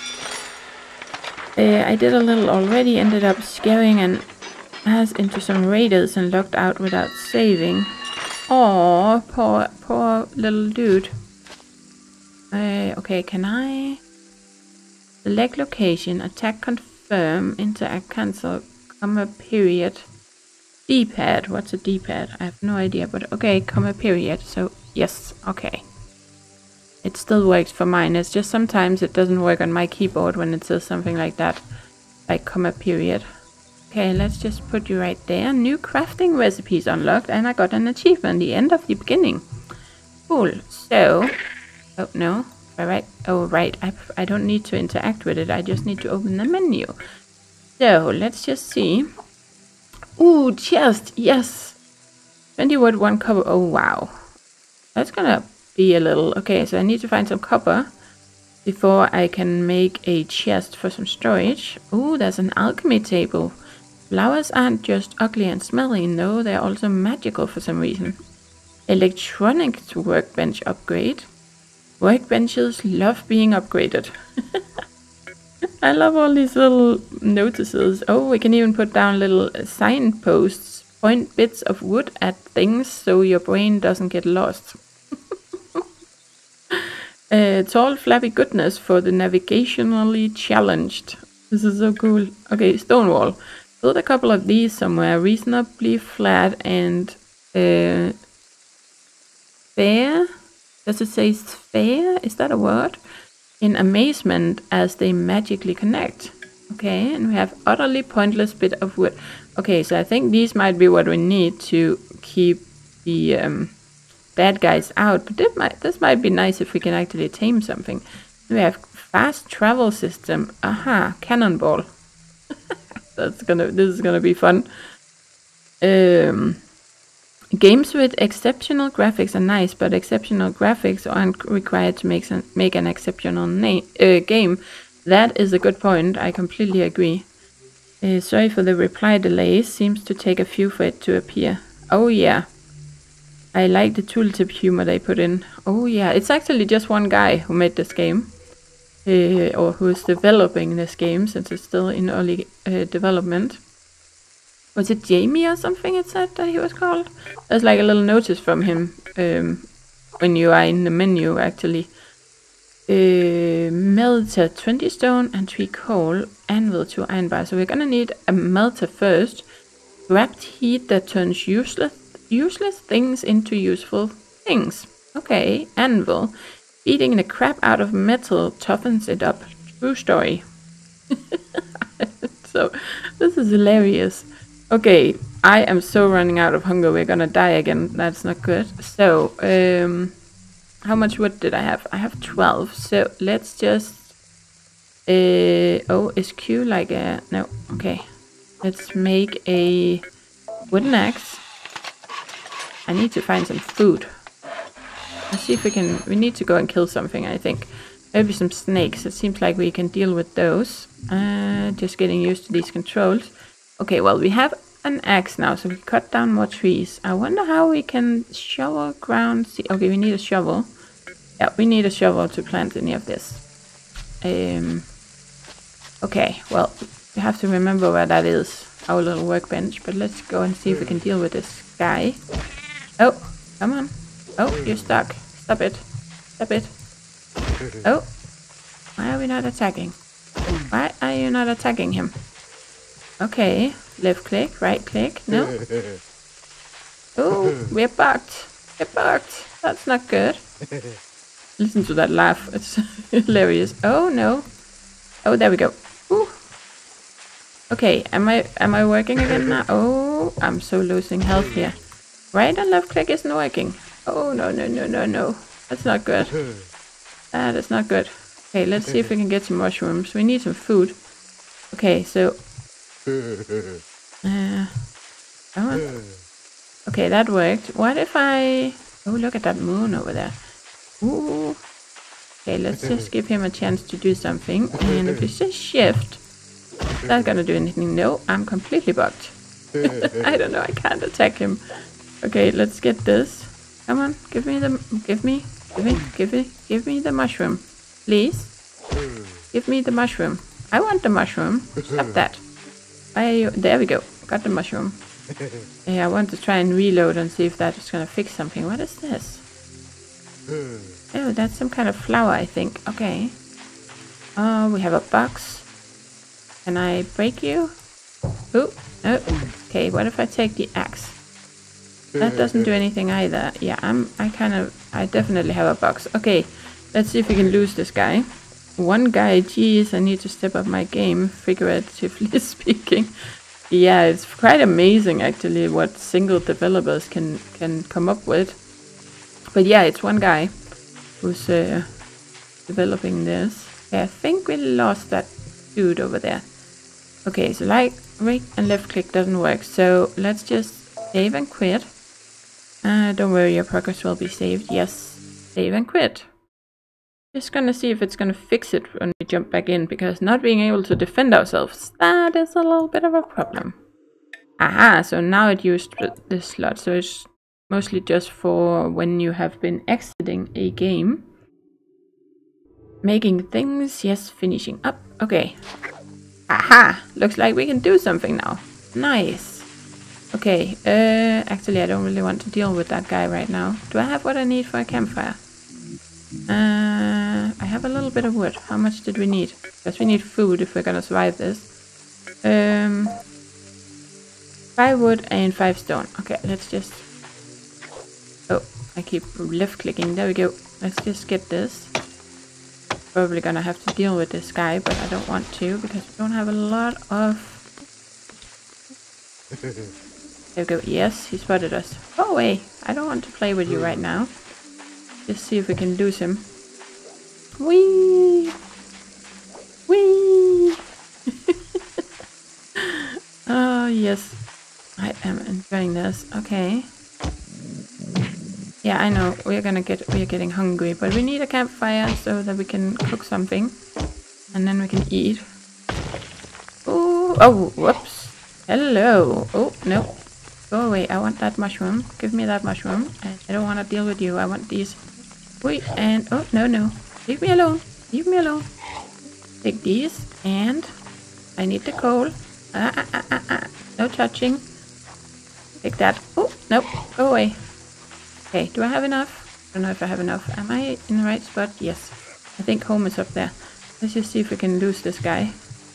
I did a little already, ended up scaring an ass into some raiders and logged out without saving. Oh, poor little dude. Okay, can I select location, attack confirm, interact cancel, comma period, D-pad. What's a D-pad? I have no idea, but okay, comma period. So yes, okay. It still works for mine. It's just sometimes it doesn't work on my keyboard when it says something like that. Like comma period. Okay, let's just put you right there. New crafting recipes unlocked, and I got an achievement, the end of the beginning. Cool. So, oh no, alright. Oh right, I don't need to interact with it. I just need to open the menu. So let's just see. Ooh, chest, yes. 20 wood, 1 copper. Oh wow, that's gonna be a little. Okay, so I need to find some copper before I can make a chest for some storage. Ooh, there's an alchemy table. Flowers aren't just ugly and smelly, no, they're also magical for some reason. Electronics workbench upgrade. Workbenches love being upgraded. I love all these little notices. Oh, we can even put down little signposts. Point bits of wood at things so your brain doesn't get lost. Tall flappy goodness for the navigationally challenged. This is so cool. Okay, stone wall. Build a couple of these somewhere reasonably flat and fair. Does it say sphere? Is that a word? In amazement as they magically connect. Okay, and we have utterly pointless bit of wood. Okay, so I think these might be what we need to keep the bad guys out. But this might be nice if we can actually tame something. We have fast travel system. Aha, cannonball. This is gonna be fun. Games with exceptional graphics are nice, but exceptional graphics aren't required to make an exceptional game. That is a good point. I completely agree. Sorry for the reply delay. Seems to take a few for it to appear. Oh yeah. I like the tooltip humor they put in. Oh yeah, it's actually just one guy who made this game. Or who is developing this game, since it's still in early development. Was it Jamie or something it said that he was called? There's like a little notice from him when you are in the menu actually. Melter, 20 stone and 3 coal, anvil, 2 iron bars. So we're gonna need a melter first. Trapped heat that turns useless things into useful things. Okay, anvil. Beating the crap out of metal toughens it up. True story. So, this is hilarious. Okay, I am so running out of hunger. We're gonna die again. That's not good. So, how much wood did I have? I have 12. So, let's just... oh, is Q like a... No, okay. Let's make a wooden axe. I need to find some food. Let's see if we can... We need to go and kill something, I think. Maybe some snakes. It seems like we can deal with those. Just getting used to these controls. Okay, well, we have an axe now, so we cut down more trees. I wonder how we can shovel ground... Okay, we need a shovel. Yeah, we need a shovel to plant any of this. Okay, well, we have to remember where that is. Our little workbench. But let's go and see if we can deal with this guy. Oh, come on. Oh, you're stuck. Stop it. Stop it. Oh. Why are we not attacking? Why are you not attacking him? Okay. Left click, right click. No. Oh, we're bugged. We're bugged. That's not good. Listen to that laugh. It's hilarious. Oh, no. Oh, there we go. Ooh. Okay, am I working again now? Oh, I'm so losing health here. Right and left click isn't working. Oh, no, no, no, no, no. That's not good. That is not good. Okay, let's see if we can get some mushrooms. We need some food. Okay, so... come on. Okay, that worked. What if I... Oh, look at that moon over there. Ooh. Okay, let's just give him a chance to do something. And if we say shift... Is that gonna do anything? No, I'm completely bugged. I don't know, I can't attack him. Okay, let's get this. Come on, give me the mushroom. Please. Give me the mushroom. I want the mushroom. Stop that. Why are you... There we go. Got the mushroom. Yeah, I want to try and reload and see if that is gonna fix something. What is this? Oh, that's some kind of flower, I think. Okay. Oh, we have a box. Can I break you? Oh, no. Okay, what if I take the axe? That doesn't do anything either. Yeah, I definitely have a box. Okay, let's see if we can lose this guy. One guy, geez, I need to step up my game, figuratively speaking. Yeah, it's quite amazing actually what single developers can come up with. But yeah, it's one guy who's developing this. Okay, I think we lost that dude over there. Okay, so right and left click doesn't work, so let's just save and quit. Don't worry, your progress will be saved. Yes, save and quit. Just gonna see if it's gonna fix it when we jump back in, because not being able to defend ourselves, that is a little bit of a problem. Aha, so now it used this slot, so it's mostly just for when you have been exiting a game. Making things, yes, finishing up. Okay. Aha, looks like we can do something now. Nice. Okay, actually I don't really want to deal with that guy right now. Do I have what I need for a campfire? I have a little bit of wood. How much did we need? Because we need food if we're gonna survive this. 5 wood and 5 stone. Okay, let's just... Oh, I keep left clicking. There we go. Let's just get this. Probably gonna have to deal with this guy, but I don't want to because we don't have a lot of... There we go. Yes, he spotted us. Go away. I don't want to play with you right now. Just see if we can lose him. Whee! Whee! Oh, yes. I am enjoying this. Okay. Yeah, I know. We are getting hungry, but we need a campfire so that we can cook something. And then we can eat. Ooh, oh, whoops. Hello. Oh, no. Go away. I want that mushroom. Give me that mushroom. I don't want to deal with you. I want these. Wait, and... Oh, no, no. Leave me alone. Leave me alone. Take these. And... I need the coal. No touching. Take that. Oh, no. Go away. Okay, do I have enough? I don't know if I have enough. Am I in the right spot? Yes. I think home is up there. Let's just see if we can lose this guy.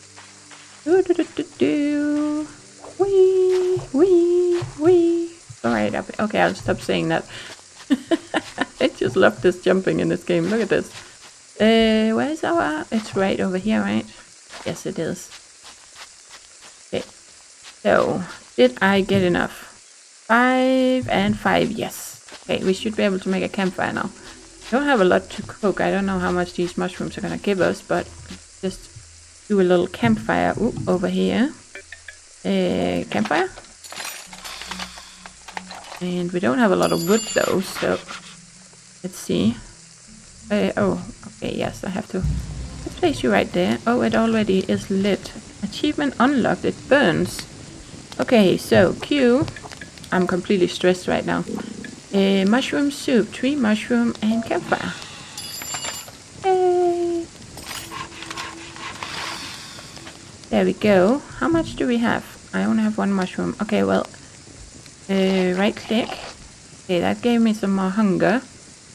Do. Wee, wee, wee. Alright, okay, I'll stop saying that. I just love this jumping in this game. Look at this. Where's our... It's right over here, right? Yes, it is. Okay. So, did I get enough? 5 and 5, yes. Okay, we should be able to make a campfire now. Don't have a lot to cook. I don't know how much these mushrooms are gonna give us, but just do a little campfire. Ooh, over here. Campfire. And we don't have a lot of wood though, so let's see. Oh, okay, yes, I have to place you right there. Oh, it already is lit. Achievement unlocked, it burns. Okay, so Q. I'm completely stressed right now. Mushroom soup, tree mushroom, and campfire. Yay! There we go. How much do we have? I only have 1 mushroom. Okay, well, right click. Okay, that gave me some more hunger.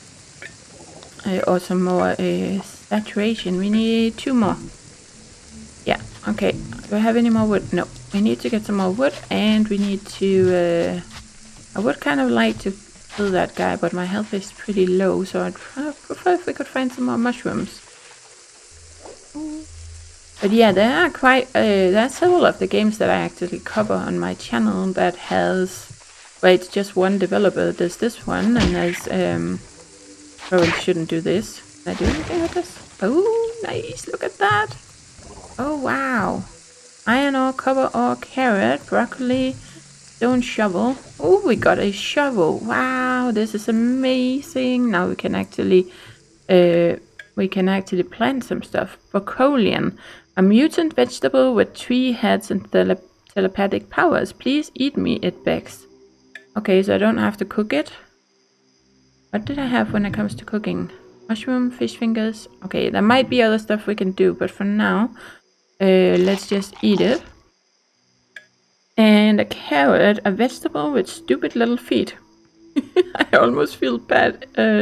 Or some more saturation. We need 2 more. Yeah, okay. Do I have any more wood? No. We need to get some more wood, and we need to... I would kind of like to kill that guy, but my health is pretty low, so I'd prefer if we could find some more mushrooms. But yeah, there are there are several of the games that I actually cover on my channel that has, well, it's just one developer. There's this one, and there's, probably shouldn't do this. Can I do anything with this? Oh, nice, look at that. Oh, wow. Iron ore, copper ore, carrot, broccoli, stone shovel. Oh, we got a shovel. Wow, this is amazing. Now we can actually plant some stuff. Broccolian, a mutant vegetable with 3 heads and telepathic powers. Please eat me, it begs. Okay, so I don't have to cook it. What did I have when it comes to cooking? Mushroom, fish fingers. Okay, there might be other stuff we can do, but for now, let's just eat it. And a carrot, a vegetable with stupid little feet. I almost feel bad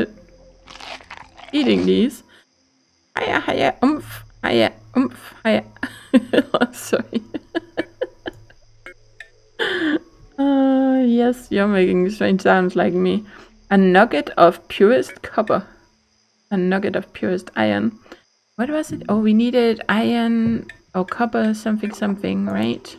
eating these. Hiya, hiya, hiya, hiya. Oh, sorry. Yes, you're making strange sounds like me. A nugget of purest copper. a nugget of purest iron. What was it? Oh, we needed iron or copper something, right?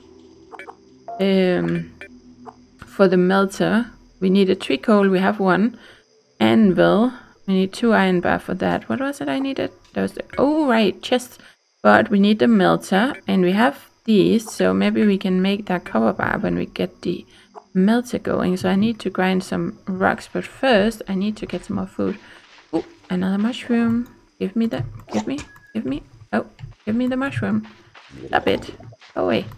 For the melter, we needed 3 coal, we have 1. Anvil, we need 2 iron bar for that. What was it I needed? That was the, oh right, chest. But we need the melter, and we have these, so maybe we can make that copper bar when we get the melter going. So I need to grind some rocks, but first I need to get some more food. Oh, another mushroom. Give me the, give me, oh, give me the mushroom. Stop it. Go away.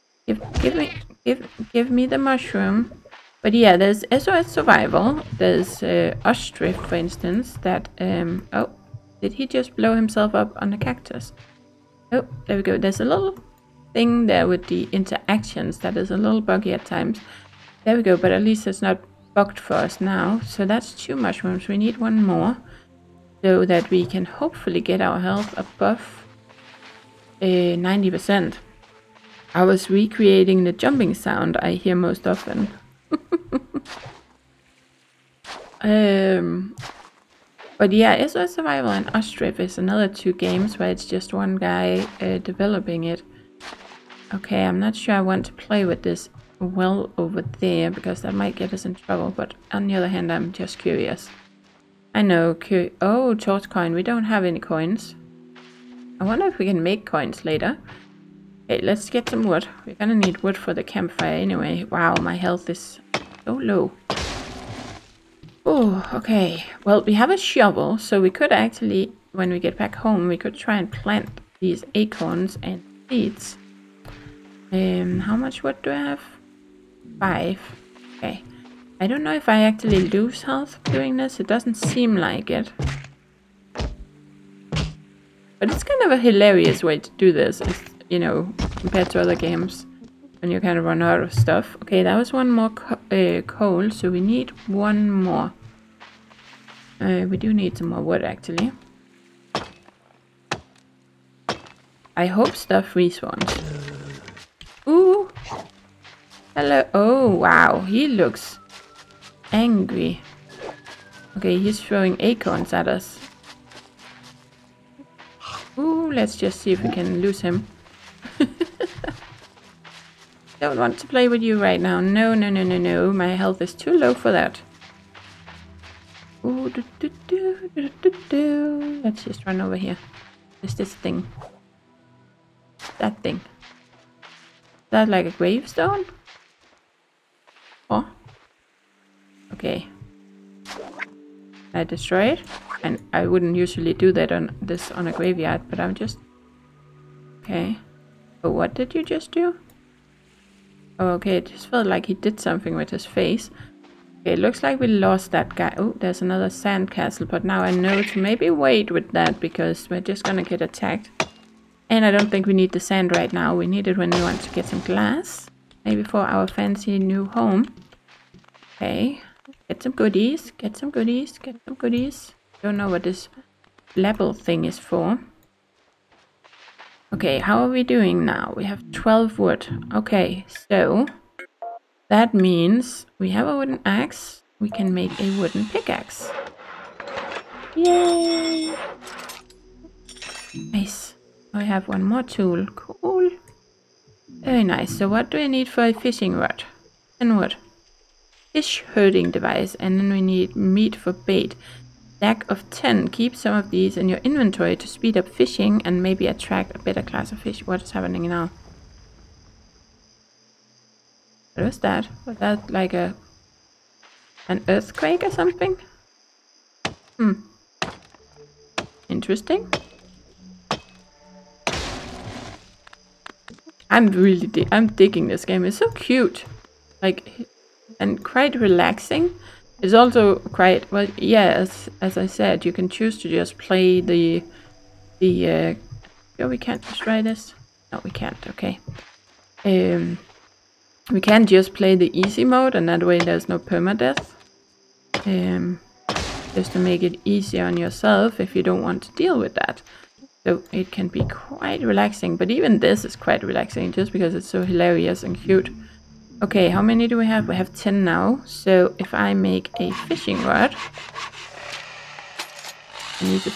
Give me the mushroom. But yeah, there's SOS Survival. There's Ostrich, for instance, that, oh, did he just blow himself up on the cactus? Oh, there we go. There's a little thing there with the interactions that is a little buggy at times. There we go, but at least it's not bugged for us now. So that's 2 mushrooms. We need 1 more so that we can hopefully get our health above 90%. I was recreating the jumping sound I hear most often. But yeah, SOS Survival and Ostrich is another 2 games where it's just one guy developing it. Okay, I'm not sure I want to play with this well over there because that might get us in trouble, but on the other hand, I'm just curious. I know, oh, torch coin, we don't have any coins. I wonder if we can make coins later. Okay, let's get some wood. We're gonna need wood for the campfire anyway. Wow, my health is so low. Oh, okay. Well, we have a shovel, so we could actually, when we get back home, we could try and plant these acorns and seeds. How much wood do I have? 5. Okay. I don't know if I actually lose health doing this. It doesn't seem like it. But it's kind of a hilarious way to do this, you know, compared to other games when you kind of run out of stuff. Okay, that was 1 more coal, so we need 1 more. We do need some more wood, actually. I hope stuff respawns. Ooh! Hello! Oh, wow, he looks angry. Okay, he's throwing acorns at us. Ooh, let's just see if we can lose him. Don't want to play with you right now. No, no, no, no, no. My health is too low for that. Ooh, let's just run over here. There's this thing. That thing. Is that like a gravestone? Oh. Okay. I destroy it. And I wouldn't usually do that on this on a graveyard, but I'm just... Okay. Oh, what did you just do? Oh, okay, it just felt like he did something with his face. Okay, it looks like we lost that guy. Oh, there's another sand castle, but now I know to maybe wait with that because we're just gonna get attacked. And I don't think we need the sand right now. We need it when we want to get some glass. Maybe for our fancy new home. Okay, get some goodies, get some goodies, get some goodies. Don't know what this label thing is for. Okay, how are we doing now? We have 12 wood. Okay, so that means we have a wooden axe. We can make a wooden pickaxe. Yay! Nice. I have 1 more tool. Cool. Very nice. So what do I need for a fishing rod? And wood. Fish herding device. And then we need meat for bait. Stack of 10. Keep some of these in your inventory to speed up fishing and maybe attract a better class of fish. What is happening now? What was that? Was that like an earthquake or something? Interesting. I'm digging this game. It's so cute. Like, and quite relaxing. It's also quite, well, yeah, as I said, you can choose to just play oh, we can't destroy this? No, we can't, okay. We can just play the easy mode, and that way there's no perma-death. Just to make it easier on yourself if you don't want to deal with that. So it can be quite relaxing, but even this is quite relaxing just because it's so hilarious and cute. Okay, how many do we have? We have 10 now. So if I make a fishing rod, I need to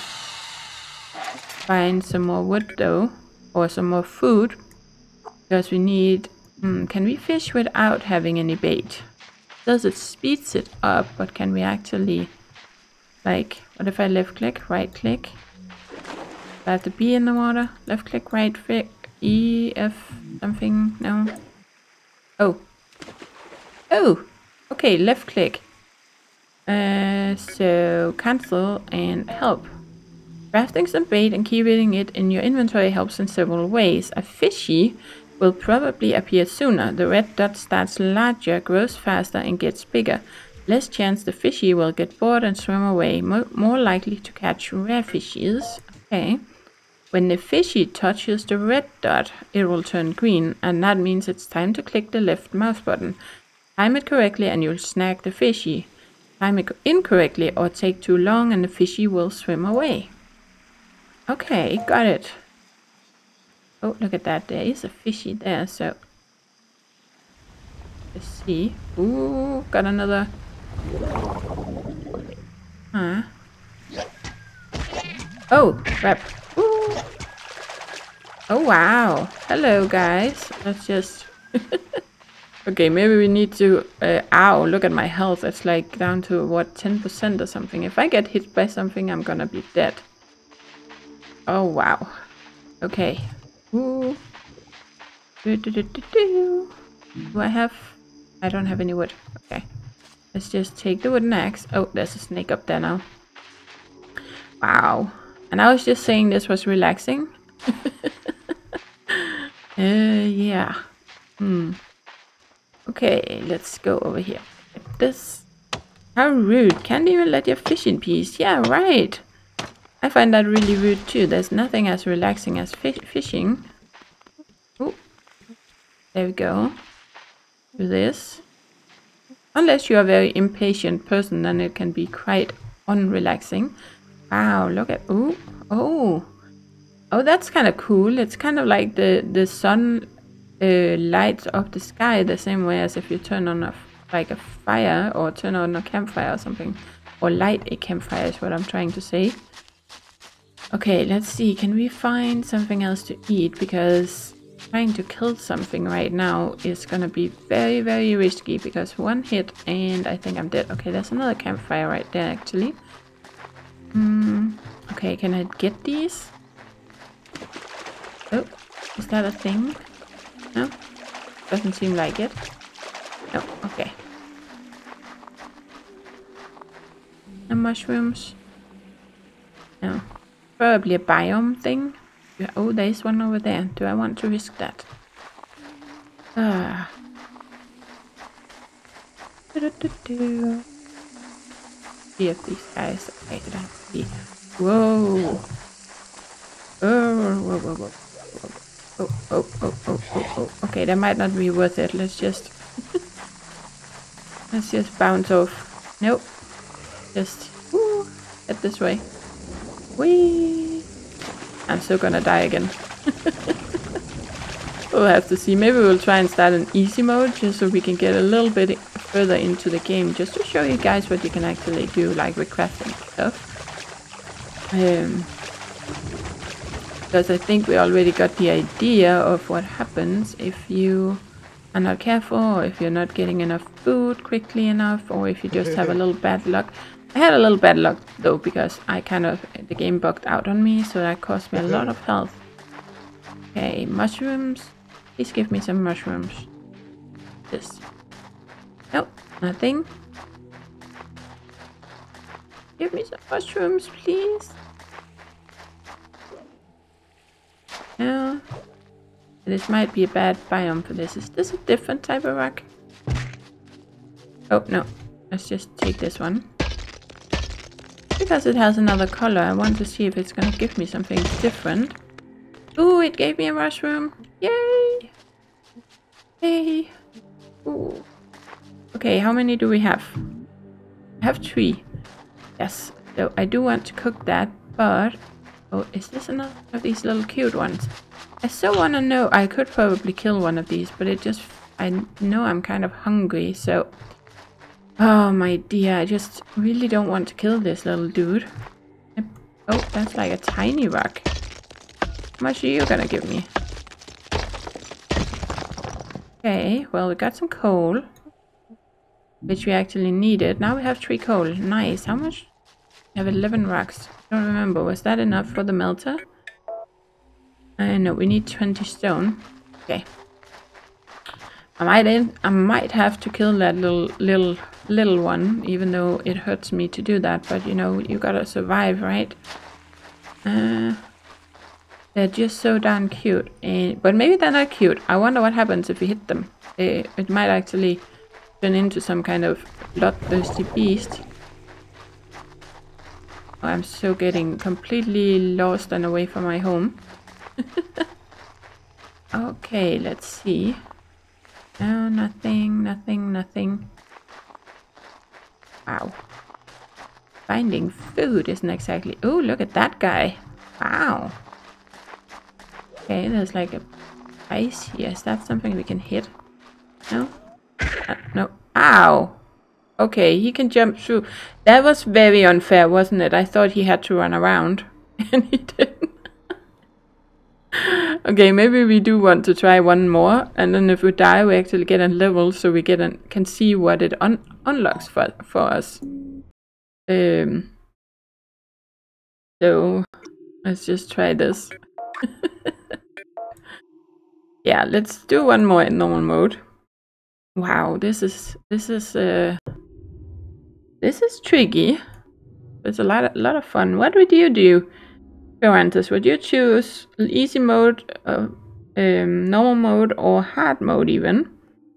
find some more wood though, or some more food, because we need... can we fish without having any bait? Does it speeds it up, but can we actually, like, what if I left click, right click? Do I have to be in the water? Left click, right click, E, F, something? No. Oh. Oh! Okay, left click. So cancel and help. Crafting some bait and keeping it in your inventory helps in several ways. A fishy will probably appear sooner. The red dot starts larger, grows faster, and gets bigger. Less chance the fishy will get bored and swim away. More likely to catch rare fishies. Okay. When the fishy touches the red dot, it will turn green, and that means it's time to click the left mouse button. Time it correctly and you'll snag the fishy. Time it incorrectly or take too long and the fishy will swim away. Okay, got it. Oh, look at that. There is a fishy there, so... let's see. Ooh, got another... Huh. Oh, crap. Ooh. Oh, wow. Hello, guys. Let's just... okay, maybe we need to... ow, look at my health. It's like down to, what, 10% or something. If I get hit by something, I'm gonna be dead. Oh, wow. Okay. Ooh. Do I have... I don't have any wood. Okay. Let's just take the wooden axe. Oh, there's a snake up there now. Wow. And I was just saying this was relaxing. Yeah. Okay, let's go over here. This... how rude. Can't even let your fish in peace. Yeah, right. I find that really rude too. There's nothing as relaxing as fishing. Oh, there we go. Do this. Unless you're a very impatient person, then it can be quite unrelaxing. Wow, look at... ooh, oh. Oh, that's kind of cool. It's kind of like the sun lights up the sky the same way as if you turn on a fire or turn on a campfire or something. Or light a campfire is what I'm trying to say. Okay, let's see. Can we find something else to eat? Because trying to kill something right now is gonna be very, very risky. Because one hit and I think I'm dead. Okay, there's another campfire right there actually. Okay, can I get these? Oh, is that a thing? No? Doesn't seem like it. No, okay. No mushrooms? No. Probably a biome thing. Oh, there's one over there. Do I want to risk that? Ah. See if these guys... okay, did I see? Whoa. Oh, whoa, whoa, whoa. Oh. Okay, that might not be worth it. Let's just... let's just bounce off. Nope. Just... woo, head this way. Whee! I'm still gonna die again. We'll have to see. Maybe we'll try and start in easy mode just so we can get a little bit further into the game, just to show you guys what you can actually do, like with crafting stuff. Because I think we already got the idea of what happens if you are not careful, or if you're not getting enough food quickly enough, or if you just have a little bad luck. I had a little bad luck though, because the game bugged out on me, so that cost me a lot of health. Okay, mushrooms. Please give me some mushrooms. This. Nope, nothing. Give me some mushrooms, please. No. This might be a bad biome for this. Is this a different type of rock? Oh, no. Let's just take this one. Because it has another color, I want to see if it's gonna give me something different. Ooh, it gave me a mushroom. Yay! Yay! Ooh. Okay, how many do we have? I have 3. Yes, so I do want to cook that, but... oh, is this another of these little cute ones? I still want to know. I could probably kill one of these, but it just... I know I'm kind of hungry, so... oh my dear, I just really don't want to kill this little dude. I Oh, that's like a tiny rock. How much are you gonna give me? Okay, well, we got some coal, which we actually needed. Now we have 3 coal. Nice. How much? We have 11 rocks. I don't remember. Was that enough for the melter? No, we need 20 stone. Okay. I might have to kill that little one, even though it hurts me to do that. But you know, you gotta survive, right? They're just so darn cute. But maybe they're not cute. I wonder what happens if we hit them. It might actually turn into some kind of bloodthirsty beast. Oh, I'm so getting completely lost and away from my home. Okay, let's see. No, nothing, nothing, nothing. Wow. Finding food isn't exactly... Oh, look at that guy. Wow. Okay, there's like a ice here. Is that something we can hit? No? No. Ow! Okay, he can jump through. That was very unfair, wasn't it? I thought he had to run around. And he didn't. Okay, maybe we do want to try one more. And then if we die, we actually get a level. So we can see what it unlocks for us. So, let's just try this. Yeah, let's do one more in normal mode. Wow, this is tricky. It's a lot of fun. What would you do, Ferrantis? Would you choose easy mode, normal mode, or hard mode even?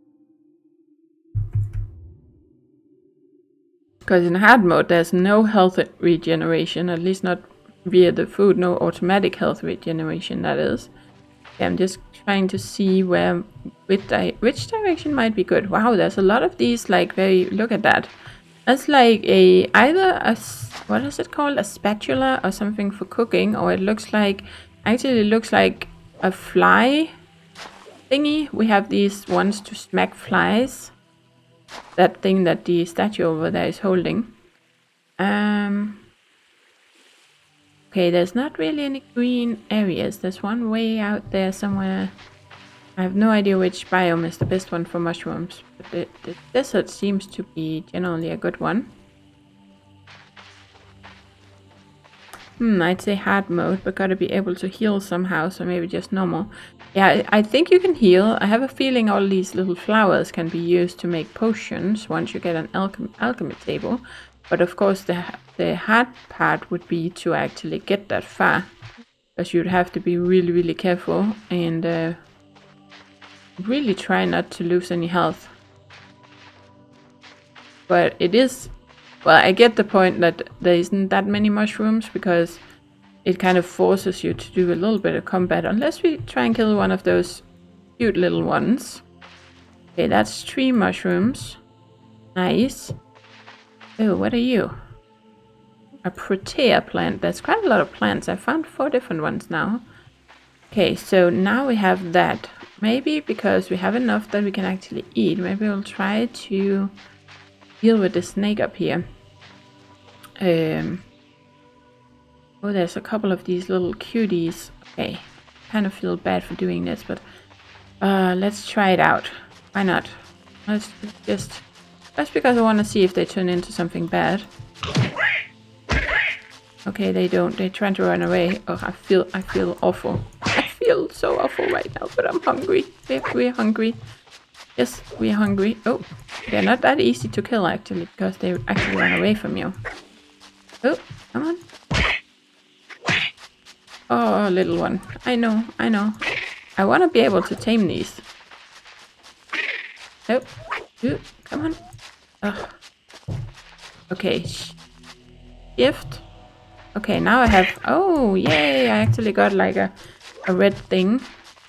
Because in hard mode there's no health regeneration, at least not via the food, no automatic health regeneration, that is. Okay, I'm just trying to see which direction might be good. Wow, there's a lot of these, like, look at that. That's like either a, what is it called? A spatula or something for cooking, or it looks like, actually it looks like a fly thingy. We have these ones to smack flies. That thing that the statue over there is holding. Okay, there's not really any green areas. There's one way out there somewhere. I have no idea which biome is the best one for mushrooms, but the desert seems to be generally a good one. I'd say hard mode, but gotta be able to heal somehow, so maybe just normal. Yeah, I think you can heal. I have a feeling all these little flowers can be used to make potions once you get an alchemy table. But of course the hard part would be to actually get that far, because you'd have to be really, really careful and really try not to lose any health. But it is... Well, I get the point that there isn't that many mushrooms, because it kind of forces you to do a little bit of combat, unless we try and kill one of those cute little ones. Okay, that's 3 mushrooms. Nice. Oh, what are you? A protea plant. There's quite a lot of plants. I found 4 different ones now. Okay, so now we have that. Maybe because we have enough that we can actually eat, maybe we'll try to deal with the snake up here. Oh, there's a couple of these little cuties. Okay, kind of feel bad for doing this, but let's try it out. Why not? Let's just because I want to see if they turn into something bad. Okay, they don't. They're trying to run away. Oh, I feel awful. I feel so awful right now, but I'm hungry. We're hungry. Yes, we're hungry. Oh, they're not that easy to kill, actually, because they actually run away from you. Oh, come on. Oh, little one. I know. I want to be able to tame these. Oh, come on. Ugh. Okay. Shift. Okay, now I have... Oh, yay! I actually got like a red thing.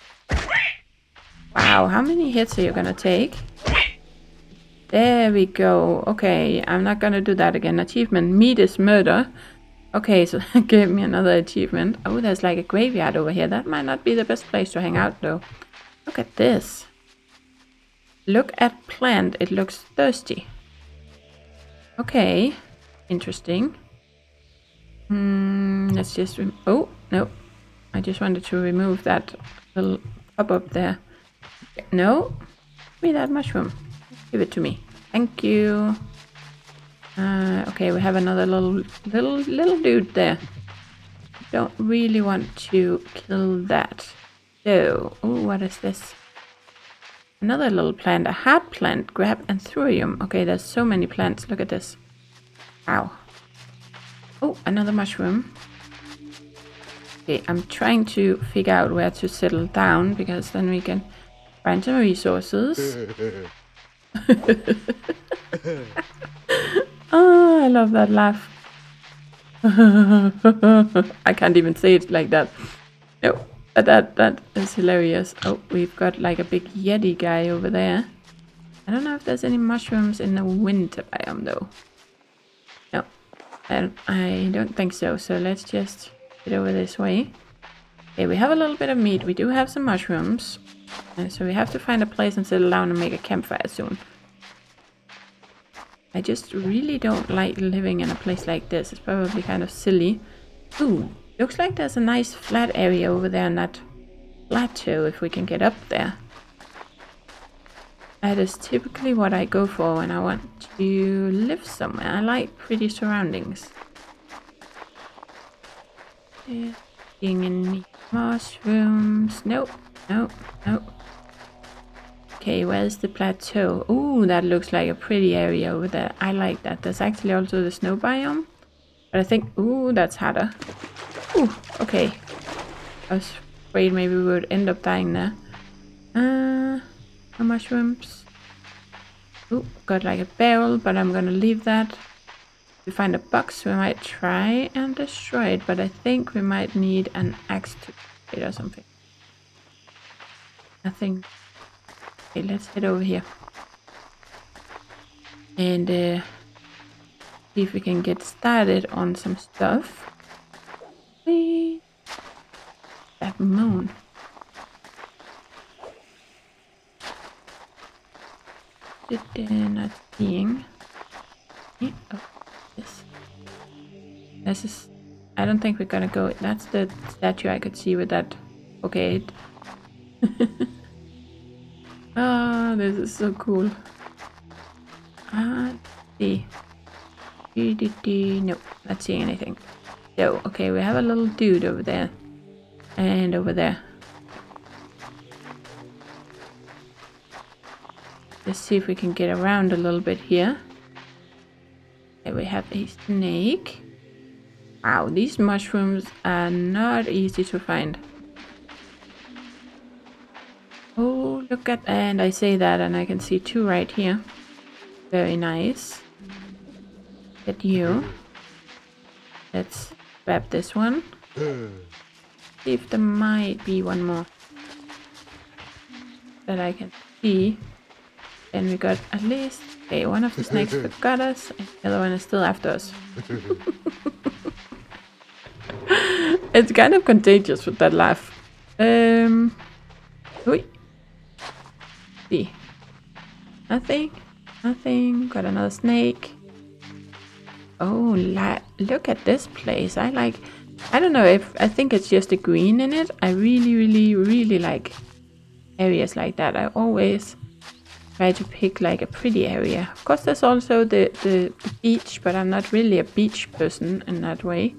Wow, how many hits are you gonna take? There we go. Okay, I'm not gonna do that again. Achievement, meat is murder. Okay, so that gave me another achievement. Oh, there's like a graveyard over here. That might not be the best place to hang out, though. Look at this. Look at plant. It looks thirsty. Okay, interesting. Let's just oh, no. I just wanted to remove that little pop-up there. No. Give me that mushroom. Give it to me. Thank you. Okay, we have another little dude there. Don't really want to kill that. So, oh, what is this? Another little plant, a hard plant. Grab anthurium. Okay, there's so many plants. Look at this. Wow. Oh, another mushroom. Okay, I'm trying to figure out where to settle down because then we can find some resources. Oh, I love that laugh. I can't even say it like that. No, that is hilarious. Oh, we've got like a big yeti guy over there. I don't know if there's any mushrooms in the winter biome though. No, I don't think so. So let's just get over this way. Okay, we have a little bit of meat. We do have some mushrooms. So we have to find a place and settle down and make a campfire soon. I just really don't like living in a place like this. It's probably kind of silly. Ooh, looks like there's a nice flat area over there on that plateau if we can get up there. That is typically what I go for when I want to live somewhere. I like pretty surroundings. Being in mushrooms. Nope, nope, nope. Okay, where's the plateau? Ooh, that looks like a pretty area over there. I like that. There's actually also the snow biome. But I think, ooh, that's harder. Ooh, okay. I was afraid maybe we would end up dying there. No mushrooms. Ooh, got like a barrel, but I'm gonna leave that. If we find a box, we might try and destroy it. But I think we might need an axe to it or something. Nothing. Okay, let's head over here and see if we can get started on some stuff. Whee! That moon. Not seeing. Oh, this is. I don't think we're gonna go. That's the statue I could see with that. Okay. Oh, this is so cool. Let's see. Nope, not seeing anything. So, okay, we have a little dude over there. And over there. Let's see if we can get around a little bit here. Okay, we have a snake. Wow, these mushrooms are not easy to find. Oh, look at, and I say that and I can see two right here. Very nice. Get you. Let's grab this one. See if there might be one more that I can see. And we got at least, okay, one of the snakes got us and the other one is still after us. It's kind of contagious with that laugh. Oi. See. Nothing. Got another snake. Oh, look at this place. I don't know if, I think it's just the green in it. I really like areas like that. I always try to pick like a pretty area. Of course, there's also the beach, but I'm not really a beach person in that way.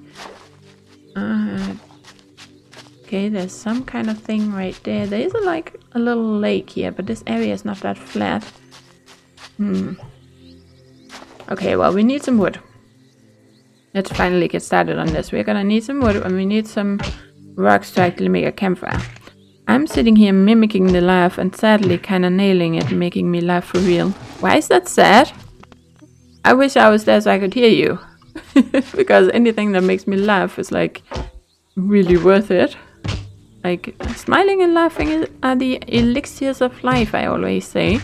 Okay, there's some kind of thing right there. There is like a little lake here, but this area is not that flat. Okay, well, we need some wood. Let's finally get started on this. We're gonna need some wood and we need some rocks to actually make a campfire. I'm sitting here mimicking the laugh and sadly kind of nailing it, making me laugh for real. Why is that sad? I wish I was there so I could hear you. Because anything that makes me laugh is like really worth it. Like smiling and laughing are the elixirs of life, I always say.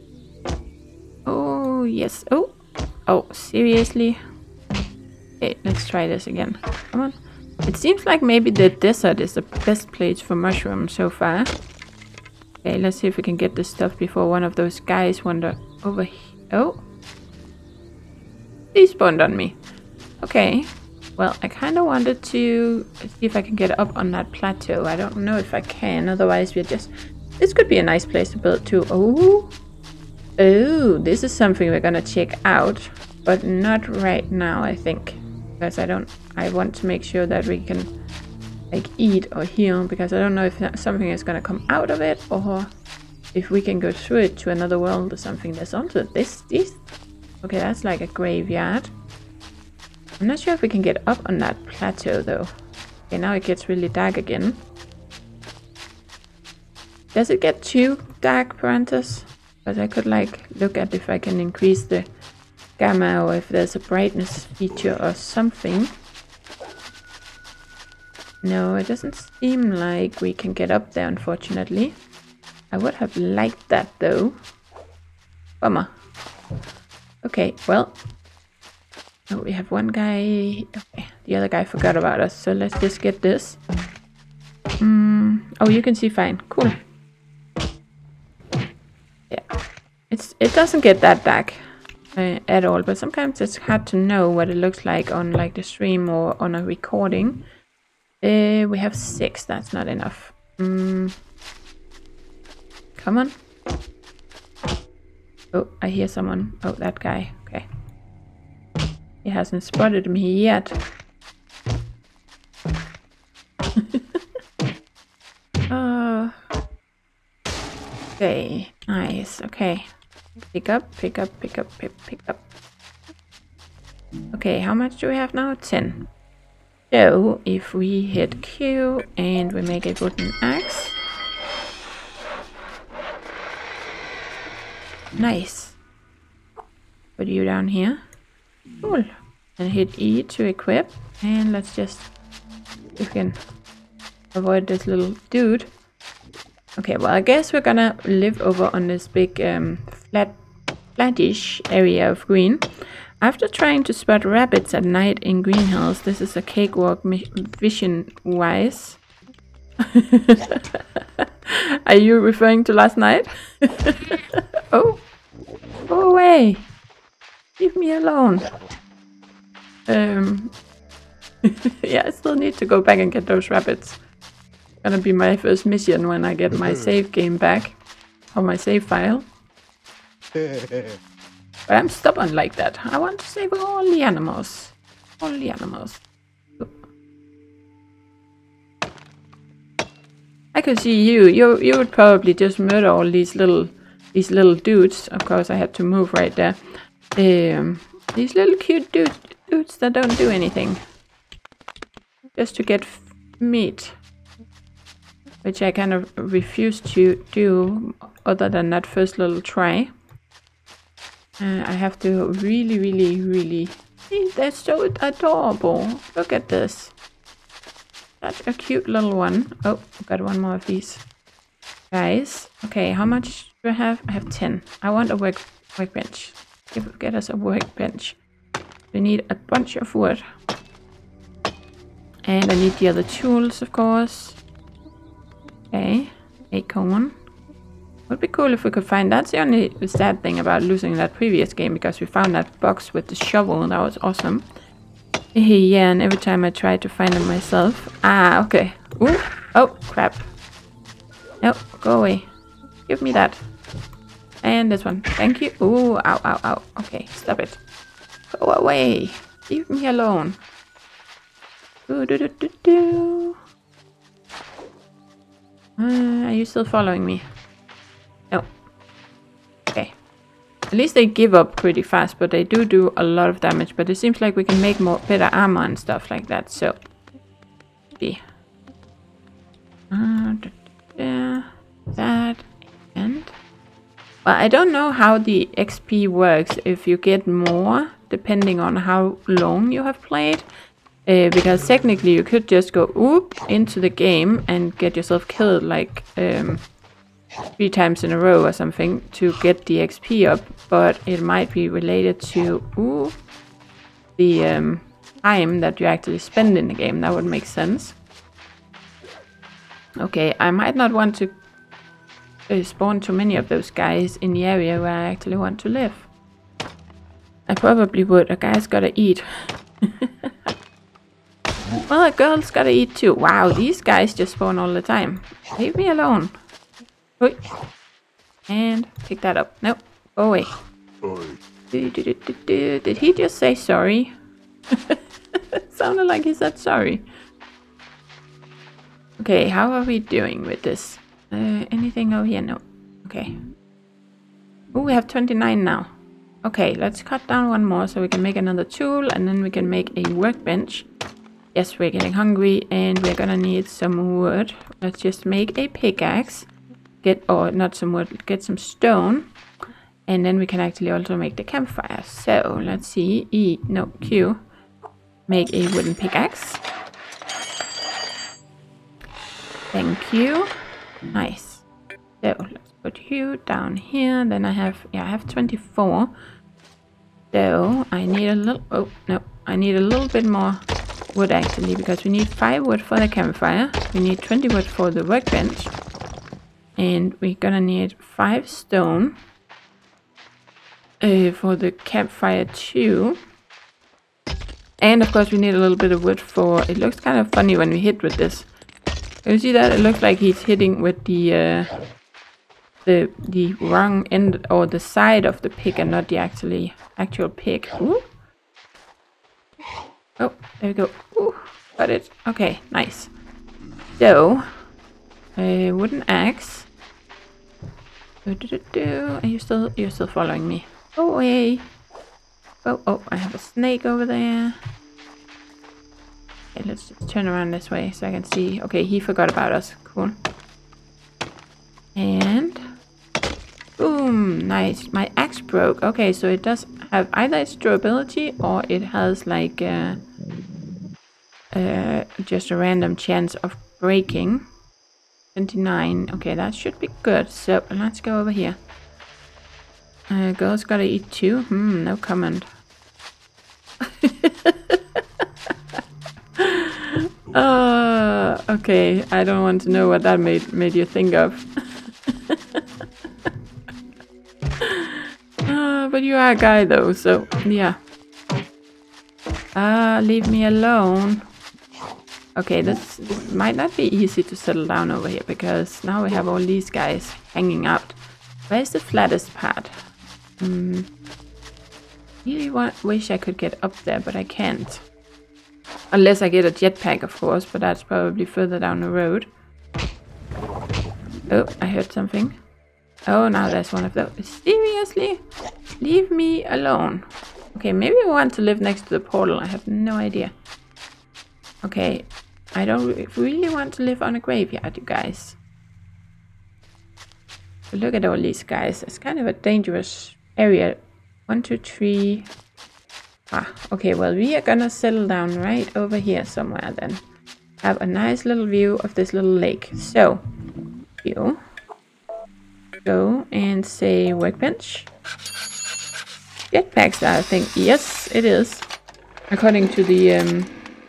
Oh yes. Oh, seriously? Okay, let's try this again. Come on. It seems like maybe the desert is the best place for mushrooms so far. Okay, let's see if we can get this stuff before one of those guys wander over here. Oh. He spawned on me. Okay. well, I kind of wanted to see if I can get up on that plateau. I don't know if I can, otherwise we're just... This could be a nice place to build too. Oh, this is something we're gonna check out, but not right now, I think. Because I want to make sure that we can, like, eat or heal, because I don't know if something is gonna come out of it, or if we can go through it to another world or something. There's also this. Okay, that's like a graveyard. I'm not sure if we can get up on that plateau though. Okay, now it gets really dark again. Does it get too dark, Parentus? Because I could like look at if I can increase the gamma or if there's a brightness feature or something. No, it doesn't seem like we can get up there, unfortunately. I would have liked that though. Bummer. Okay, well. Oh, we have one guy. Okay, the other guy forgot about us, so let's just get this. Oh, you can see fine. Cool. Yeah, it doesn't get that dark at all, but sometimes it's hard to know what it looks like on like the stream or on a recording. We have 6. That's not enough. Come on. Oh, I hear someone. Oh, that guy. Okay. He hasn't spotted me yet. Okay, nice. Okay. Pick up. Okay, how much do we have now? 10. So, if we hit Q and we make a wooden axe. Nice. Put you down here. Cool. And hit E to equip. And let's just... if we can avoid this little dude. Okay, well, I guess we're gonna live over on this big flattish area of green. After trying to spot rabbits at night in Green Hills, this is a cakewalk vision-wise. Are you referring to last night? Oh, go away. Leave me alone. Yeah, I still need to go back and get those rabbits. Gonna be my first mission when I get my save game back. Or my save file. But I'm stubborn like that. I want to save all the animals. All the animals. I could see you would probably just murder all these little dudes. Of course I had to move right there. These little cute dudes that don't do anything. Just to get meat. Which I kind of refuse to do other than that first little try. I have to really... They're so adorable. Look at this. Such a cute little one. Oh, got one more of these. Guys. Okay, how much do I have? I have 10. I want a workbench. Get us a workbench. We need a bunch of wood. And I need the other tools, of course. Okay, acorn. Would be cool if we could find... That's the only sad thing about losing that previous game, because we found that box with the shovel and that was awesome. Yeah, and every time I try to find them myself... Ah, okay. Ooh. Oh, crap. No, go away. Give me that. And this one. Thank you. Ooh, ow, ow, ow. Okay, stop it. Go away. Leave me alone. Ooh, do, do, do, do. Are you still following me? No. Okay. At least they give up pretty fast, but they do a lot of damage. But it seems like we can make better armor and stuff like that. So, see. That and well, I don't know how the XP works. If you get more depending on how long you have played. Because technically you could just go into the game and get yourself killed like 3 times in a row or something to get the XP up, but it might be related to the time that you actually spend in the game. That would make sense. Okay, I might not want to spawn too many of those guys in the area where I actually want to live. I probably would. A guy's gotta eat. Well, a girl's gotta eat too. Wow, these guys just spawn all the time. Leave me alone. Oi. And pick that up. Nope. Go away. Did he just say sorry? Sounded like he said sorry. Okay, how are we doing with this? Anything over here? No. Okay. Oh, we have 29 now. Okay, let's cut down one more so we can make another tool and then we can make a workbench. Yes, we're getting hungry and we're gonna need some wood. Let's just make a pickaxe. Not some wood, get some stone. And then we can actually also make the campfire. So, let's see. Q. Make a wooden pickaxe. Thank you. Nice. So, let's put you down here. Then I have 24. So, I need a little... Oh, no. I need a little bit more wood actually, because we need 5 wood for the campfire. We need 20 wood for the workbench. And we're gonna need 5 stone for the campfire too. And of course we need a little bit of wood for... It looks kind of funny when we hit with this. You see that? It looks like he's hitting with the wrong end or the side of the pick and not the actual pick. Ooh. Oh, there we go. Ooh, got it. Okay, nice. So, a wooden axe. Are you still following me? Go away. Oh, I have a snake over there. Okay, let's just turn around this way so I can see. Okay, he forgot about us. Cool. And boom, nice. My axe broke. Okay, so it does have either its durability or it has like just a random chance of breaking. 29. Okay, that should be good. So let's go over here. Girls gotta eat too. No comment. Okay, I don't want to know what that made you think of. But you are a guy though, so yeah. Leave me alone. Okay, this might not be easy to settle down over here, because now we have all these guys hanging out. Where's the flattest part? Really wish I could get up there, but I can't. Unless I get a jetpack, of course, but that's probably further down the road. Oh, I heard something. Oh, now there's one of those. Seriously? Leave me alone. Okay, maybe I want to live next to the portal. I have no idea. Okay, I don't really want to live on a graveyard, you guys. But look at all these guys. It's kind of a dangerous area. 1, 2, 3. Okay, well, we are gonna settle down right over here somewhere then. Have a nice little view of this little lake. So, you go and say workbench. Jetpacks, I think. Yes, it is. According to the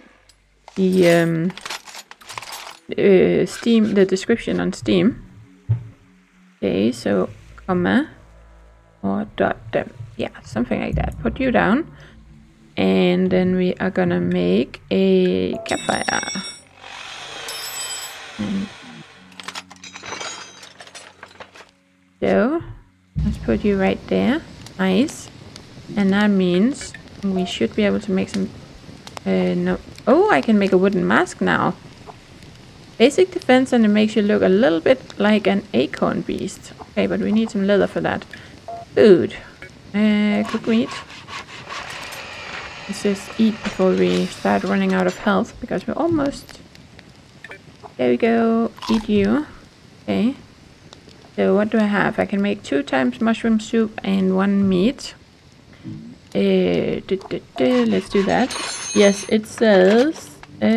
Steam, the description on Steam. Okay, so comma or dot them. Yeah, something like that. Put you down. And then we are gonna make a campfire. So, let's put you right there. Nice. And that means we should be able to make some... no. Oh, I can make a wooden mask now. Basic defense, and it makes you look a little bit like an acorn beast. Okay, but we need some leather for that. Food. Cooked meat. Let's just eat before we start running out of health, because we're almost... There we go. Eat you. Okay. So what do I have? I can make 2 times mushroom soup and 1 meat. Let's do that. Yes, it says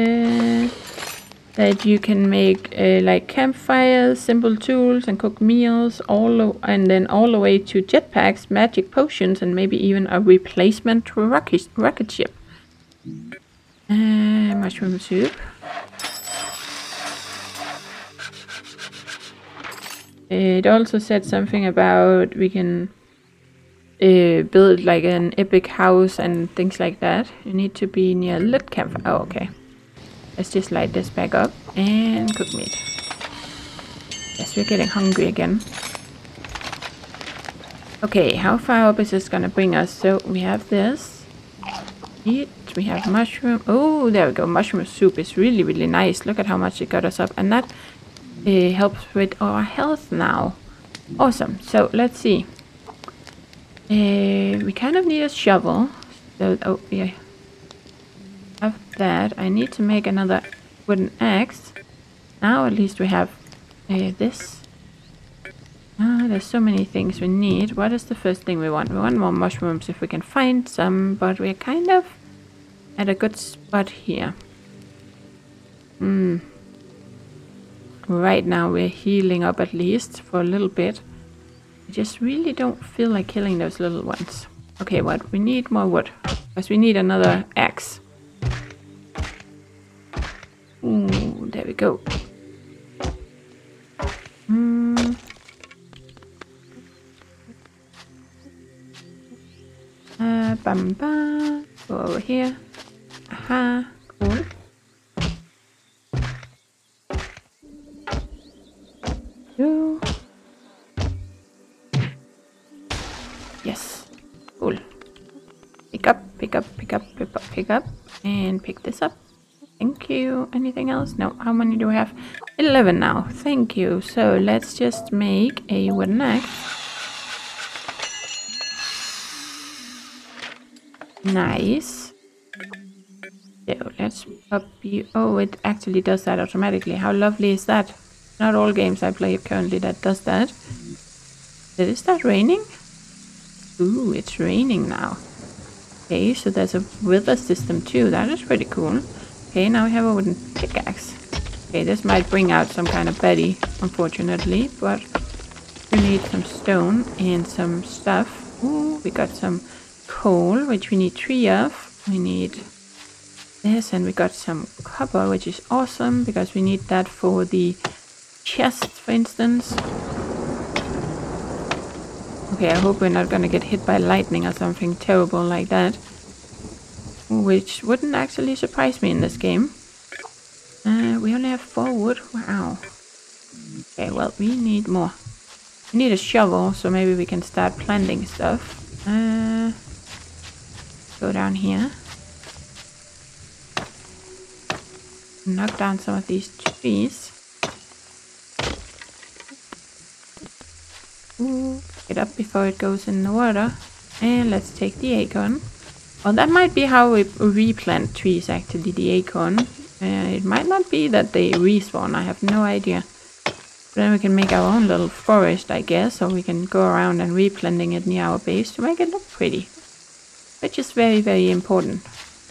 that you can make like campfires, simple tools, and cook meals, and then all the way to jetpacks, magic potions, and maybe even a replacement to a rocket ship. Mushroom soup. It also said something about we can build like an epic house and things like that. You need to be near lit campfire. Oh, okay. let's just light this back up and cook meat. Yes, we're getting hungry again. Okay, how far up is this gonna bring us? So we have this meat, we have mushroom. Oh, there we go. Mushroom soup is really, really nice. Look at how much it got us up, and that helps with our health now. Awesome. So let's see. We kind of need a shovel. So, oh, yeah. Have that. I need to make another wooden axe. Now at least we have this. There's so many things we need. What is the first thing we want? We want more mushrooms if we can find some, but we're kind of at a good spot here. Right now we're healing up at least for a little bit. I just really don't feel like killing those little ones. Okay, what? We need more wood. Because we need another axe. Ooh, there we go. Bam bam. Go over here. Aha, cool. Yes, cool. Pick up, pick up, pick up, pick up, pick up, and pick this up. Thank you. Anything else? No. How many do we have? 11 now. Thank you. So let's just make a wooden axe. Nice. So let's pop you. Oh, it actually does that automatically. How lovely is that? Not all games I play currently that does that. Did it start raining? Ooh, it's raining now. Okay, so there's a weather system too. That is pretty cool. Okay, now we have a wooden pickaxe. Okay, this might bring out some kind of baddie, unfortunately, but we need some stone and some stuff. Ooh, we got some coal, which we need 3 of. We need this, and we got some copper, which is awesome, because we need that for the chest, for instance. Okay, I hope we're not gonna get hit by lightning or something terrible like that. Which wouldn't actually surprise me in this game. We only have 4 wood. Wow. Okay, well, we need more. We need a shovel, so maybe we can start planting stuff. Go down here. Knock down some of these trees. Ooh, get up before it goes in the water. And let's take the acorn. Well, that might be how we replant trees, actually, the acorn. It might not be that they respawn, I have no idea. But then we can make our own little forest, I guess, or we can go around and replanting it near our base to make it look pretty. Which is very, very important.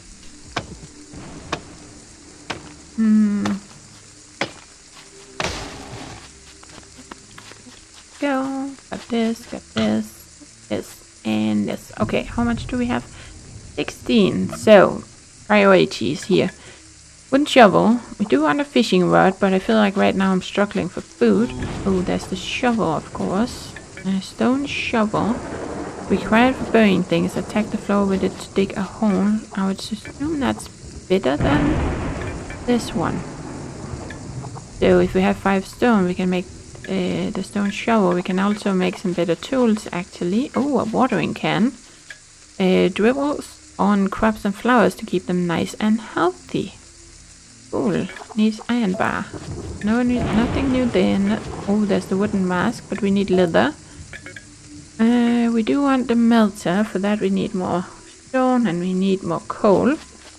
Go. Got this, and this. Okay, how much do we have? 16. So, priorities here. Wooden shovel. We do want a fishing rod, but I feel like right now I'm struggling for food. Oh, there's the shovel, of course. A stone shovel. Required for burying things. Attack the floor with it to dig a hole. I would assume that's better than this one. So if we have 5 stone, we can make the stone shovel. We can also make some better tools, actually. Oh, a watering can. Dribbles on crops and flowers to keep them nice and healthy. Cool. Needs iron bar. No, nothing new there. Oh, there's the wooden mask, but we need leather. We do want the melter. For that we need more stone and we need more coal.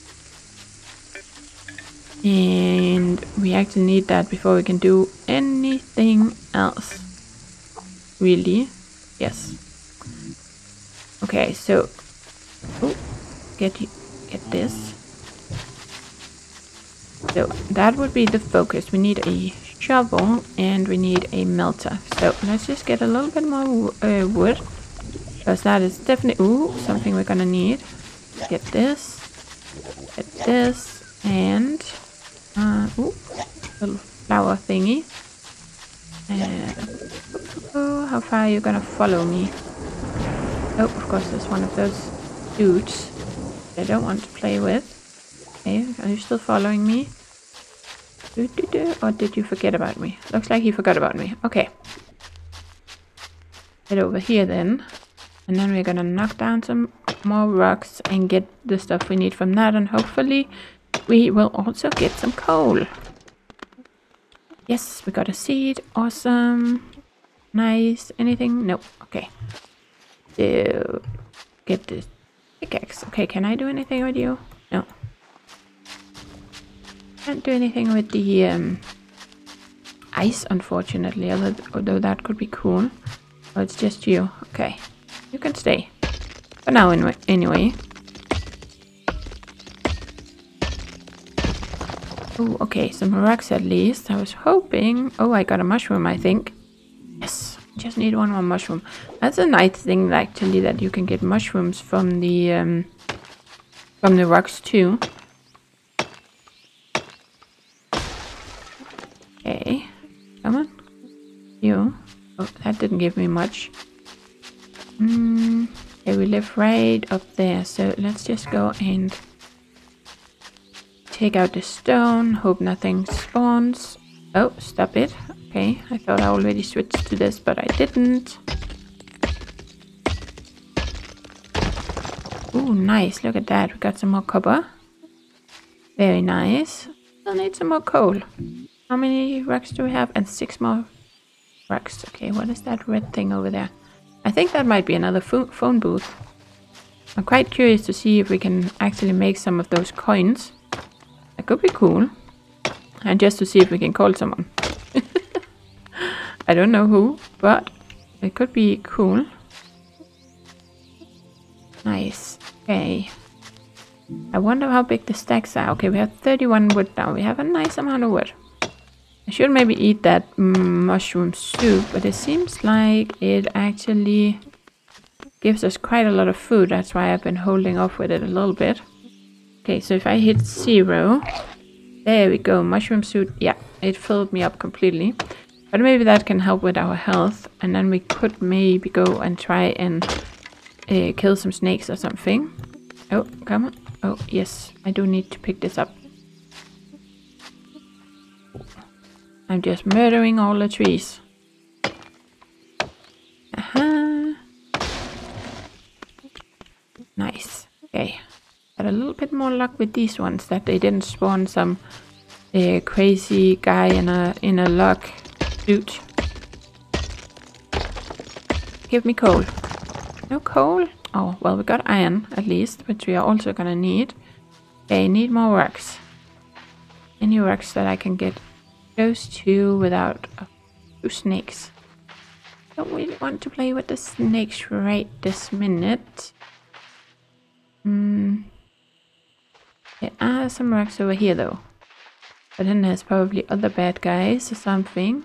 And we actually need that before we can do anything else. Really? Yes. Okay, so get this. So that would be the focus. We need a shovel and we need a melter. So let's just get a little bit more wood, because that is definitely something we're gonna need. Get this, and little flower thingy. How far are you gonna follow me? Oh, of course, there's one of those dudes I don't want to play with. Okay, are you still following me? Or did you forget about me? Looks like he forgot about me. Okay. Head over here then. And then we're gonna knock down some more rocks and get the stuff we need from that. And hopefully we will also get some coal. Yes, we got a seed. Awesome. Nice. Anything? Nope. Okay. So, get this pickaxe. Okay, can I do anything with you? No. Can't do anything with the ice, unfortunately, although that could be cool. Oh, it's just you. Okay. You can stay. For now, anyway. Oh, okay. Some rocks at least. I was hoping... Oh, I got a mushroom, I think. Yes. Just need one more mushroom. That's a nice thing, actually, that you can get mushrooms from the rocks, too. Okay. Come on. You. Oh, that didn't give me much. Okay, we live right up there, so let's just go and take out the stone. Hope nothing spawns. Oh, stop it. Okay, I thought I already switched to this, but I didn't. Ooh, nice. Look at that. We got some more copper. Very nice. Still need some more coal. How many rocks do we have? And 6 more rocks. Okay, what is that red thing over there? I think that might be another phone booth. I'm quite curious to see if we can actually make some of those coins. That could be cool. And just to see if we can call someone. I don't know who, but it could be cool. Nice. Okay. I wonder how big the stacks are. Okay, we have 31 wood now. We have a nice amount of wood. I should maybe eat that mushroom soup, but it seems like it actually gives us quite a lot of food. That's why I've been holding off with it a little bit. Okay, so if I hit 0, there we go. Mushroom soup. Yeah, it filled me up completely. But maybe that can help with our health. And then we could maybe go and try and kill some snakes or something. Oh, come on. Oh, yes. I do need to pick this up. I'm just murdering all the trees. Aha. Nice. Okay. Got a little bit more luck with these ones, that they didn't spawn some crazy guy in a log suit. Give me coal. No coal? Oh, well, we got iron at least, which we are also gonna need. Okay, need more rocks. Any rocks that I can get close to without 2 snakes. Don't really want to play with the snakes right this minute. There are some rocks over here though. But then there's probably other bad guys or something.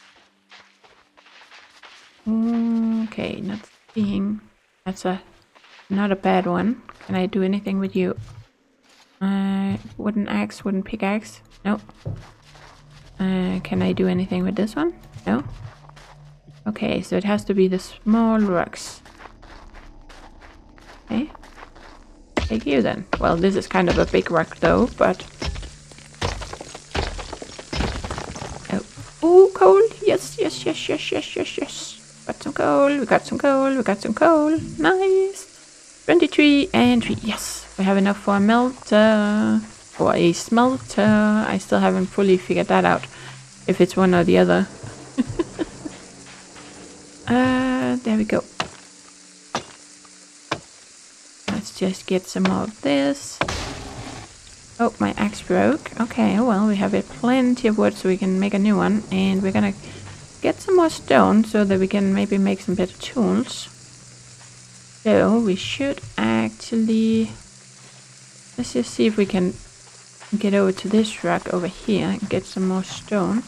Okay, not seeing. That's not a bad one. Can I do anything with you? Wooden axe, wooden pickaxe? Nope. Can I do anything with this one? No? Okay, so it has to be the small rocks. Okay. Take you then. Well, this is kind of a big rock though, but... Oh, coal! Yes, yes, yes, yes, yes, yes, yes. Got some coal, we got some coal, we got some coal. Nice! 23 and 3. Yes! We have enough for a melter. Or a smelter. I still haven't fully figured that out. If it's one or the other. There we go. Let's just get some more of this. Oh, my axe broke. Okay, well, we have plenty of wood so we can make a new one. And we're gonna get some more stone so that we can maybe make some better tools. So, we should actually... Let's just see if we can get over to this rock over here and get some more stone.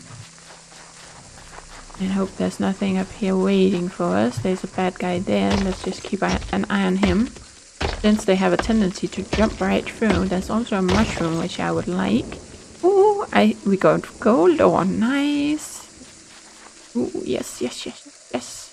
And hope there's nothing up here waiting for us. There's a bad guy there. Let's just keep an eye on him. Since they have a tendency to jump right through. There's also a mushroom which I would like. Ooh, we got gold ore. Nice. Ooh, yes, yes, yes,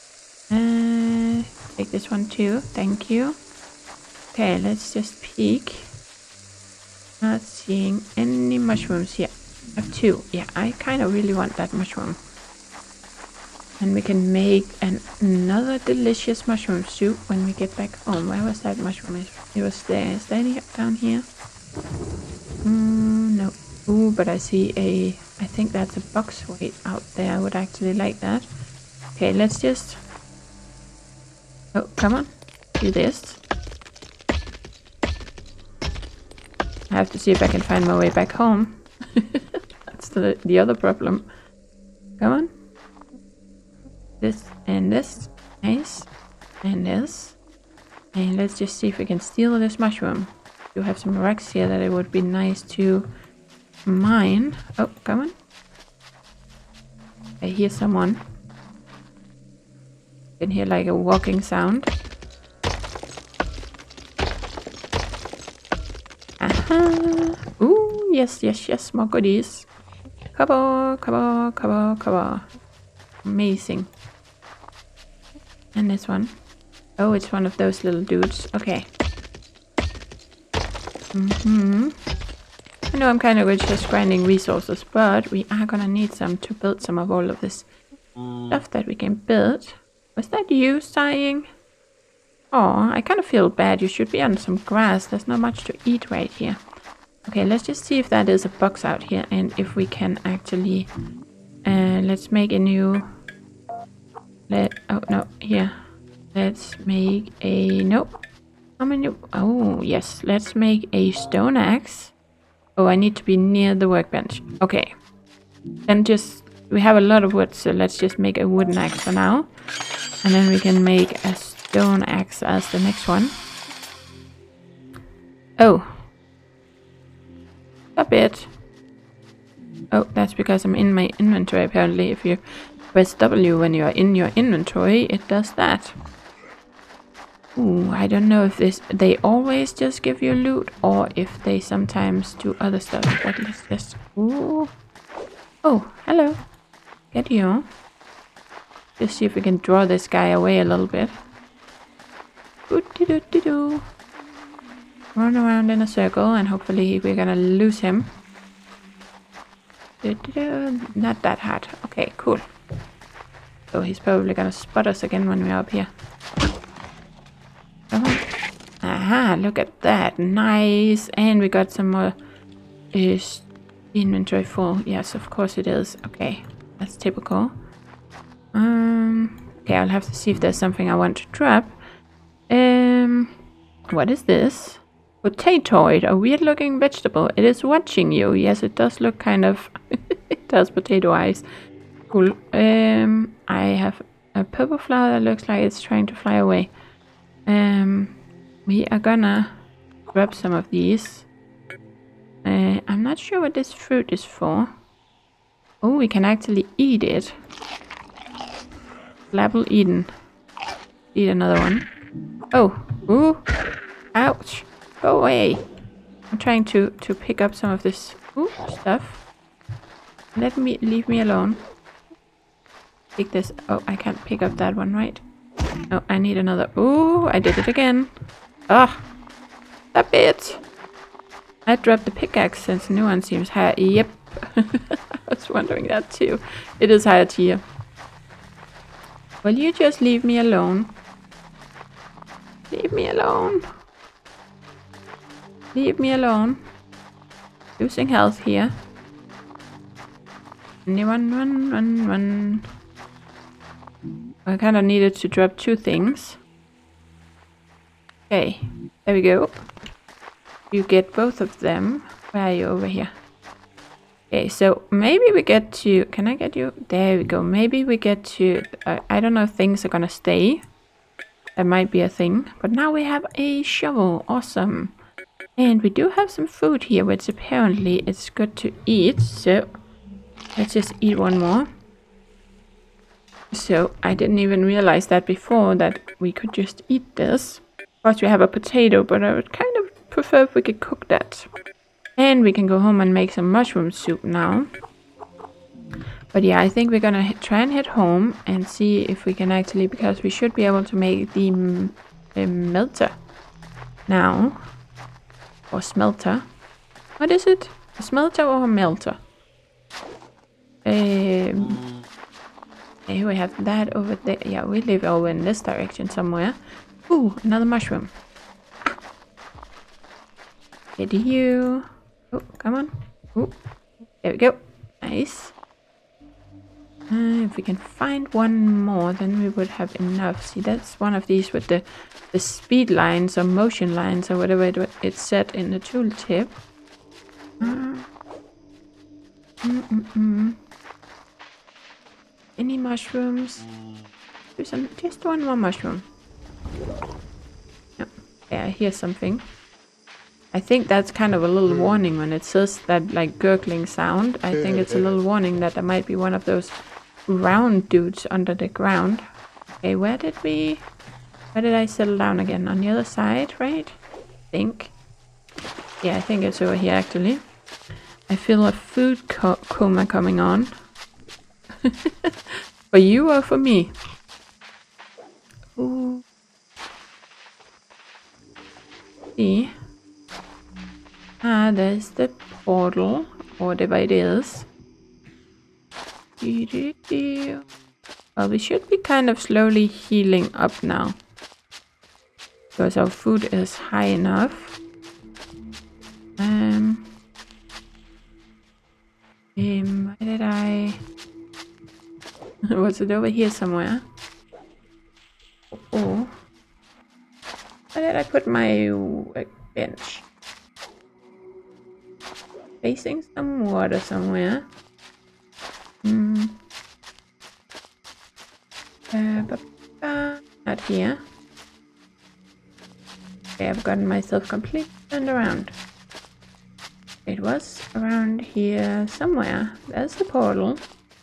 yes. Take this one too. Thank you. Okay, let's just peek. Not seeing any mushrooms here. I have 2. Yeah, I kind of really want that mushroom. And we can make another delicious mushroom soup when we get back home. Where was that mushroom? It was there. Is that down here? No. Ooh, but I see I think that's a box weight out there. I would actually like that. Okay, let's just... Oh, come on. Do this. I have to see if I can find my way back home. That's the other problem. Come on. This and this. Nice. And this. And let's just see if we can steal this mushroom. You have some rocks here that it would be nice to mine. Oh, come on. I hear someone. I can hear like a walking sound. Aha! Ooh, yes, yes, yes, more goodies. Cover, cover, cover, cover. Amazing. And this one. Oh, it's one of those little dudes. Okay. I know I'm kind of good just grinding resources, but we are gonna need some to build some of all of this stuff that we can build. Was that you sighing? Oh, I kind of feel bad. You should be on some grass. There's not much to eat right here. Okay, let's just see if that is a box out here and if we can actually... let's make a new... Oh, no, here. Let's make a... Nope. How many... Oh, yes. Let's make a stone axe. Oh, I need to be near the workbench. Okay. Then just... We have a lot of wood, so let's just make a wooden axe for now. And then we can make a stone axe as the next one. Oh. A bit. Oh, that's because I'm in my inventory apparently. If you press W when you are in your inventory, it does that. Ooh, I don't know if they always just give you loot or if they sometimes do other stuff. But let's just... Ooh. Oh, hello. Get you. Just see if we can draw this guy away a little bit. Doo-doo-doo-doo-doo. Run around in a circle and hopefully we're gonna lose him. Not that hard. Okay, cool. So he's probably gonna spot us again when we're up here. Come on. Aha, look at that. Nice. And we got some more inventory full. Yes, of course it is. Okay, that's typical. Okay, I'll have to see if there's something I want to drop. What is this? Potatoid, a weird looking vegetable. It is watching you. Yes, it does look kind of... It does potato eyes. Cool. I have a purple flower that looks like it's trying to fly away. We are gonna grab some of these. I'm not sure what this fruit is for. Oh, we can actually eat it. Apple eaten. Eat another one. Oh, ooh, ouch. Go away. I'm trying to pick up some of this stuff. Leave me alone. Pick this. Oh, I can't pick up that one, right? No, I need another. Ooh, I did it again. Ah, stop it. I dropped the pickaxe since the new one seems higher. Yep. I was wondering that too. It is higher tier. Will you just leave me alone? Leave me alone. Leave me alone. Losing health here. Anyone run. I kind of needed to drop 2 things. Okay, there we go. You get both of them. Where are you? Over here. Okay, so maybe we get to... Can I get you? There we go. Maybe we get to... I don't know if things are gonna stay. That might be a thing. But now we have a shovel. Awesome. And we do have some food here, which apparently it's good to eat. So let's just eat one more. So I didn't even realize that before, that we could just eat this. Of course we have a potato, but I would kind of prefer if we could cook that. And we can go home and make some mushroom soup now. But yeah, I think we're gonna try and head home and see if we can actually, because we should be able to make the melter now. Or smelter. What is it? A smelter or a melter? Okay, we have that over there. Yeah, we live over in this direction somewhere. Ooh, another mushroom. Get you. Oh, come on. Ooh, there we go. Nice. If we can find one more, then we would have enough. See, that's one of these with the speed lines or motion lines or whatever it's set in the tooltip. Any mushrooms? There's just one more mushroom. Yeah, I hear something. I think that's kind of a little warning when it says that like gurgling sound. I think it's a little warning that there might be one of those round dudes under the ground. Okay, where did I settle down again? On the other side, right? I think. Yeah, I think it's over here actually. I feel a food coma coming on. For you or for me? Ooh. See? Ah, there's the portal, or whatever it is. Well, we should be kind of slowly healing up now. Because our food is high enough. Why did I... Was it over here somewhere? Oh. Where did I put my bench? Facing some water somewhere. Not here. Okay, I've gotten myself completely turned around. It was around here somewhere. There's the portal.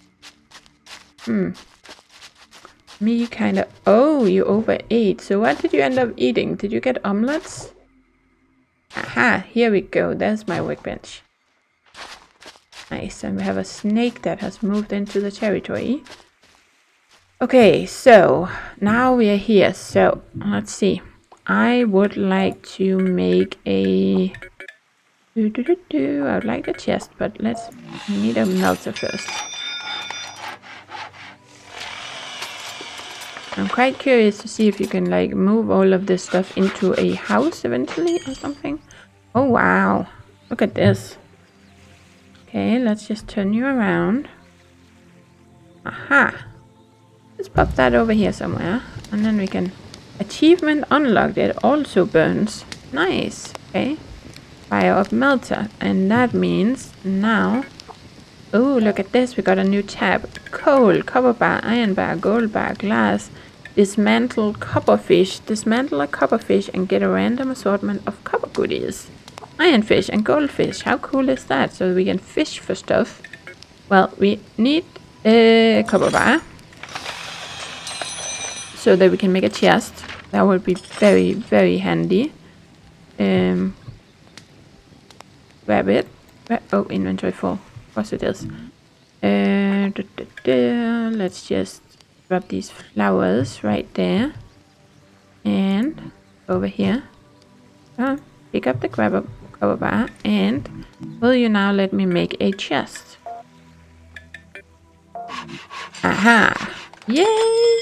Me kinda... Oh, you overate. So what did you end up eating? Did you get omelets? Aha, here we go. There's my workbench. Nice, and we have a snake that has moved into the territory. Okay, so now we are here. So let's see. I would like to make a... I would like the chest, but we need a melter first. I'm quite curious to see if you can like move all of this stuff into a house eventually or something. Oh wow, look at this. Okay, let's just turn you around. Aha. Let's pop that over here somewhere. And then we can... Achievement unlocked. It also burns. Nice. Okay. Fire up melter. And that means now... Oh, look at this. We got a new tab. Coal, copper bar, iron bar, gold bar, glass. Dismantle copperfish. Dismantle a copperfish and get a random assortment of copper goodies. Ironfish and goldfish. How cool is that? So we can fish for stuff. Well, we need a copper bar. So that we can make a chest. That would be very, very handy. Grab it. Oh, inventory full. Of course it is. Let's just grab these flowers right there. And over here. Pick up the copper bar. And will you now let me make a chest? Aha! Yay!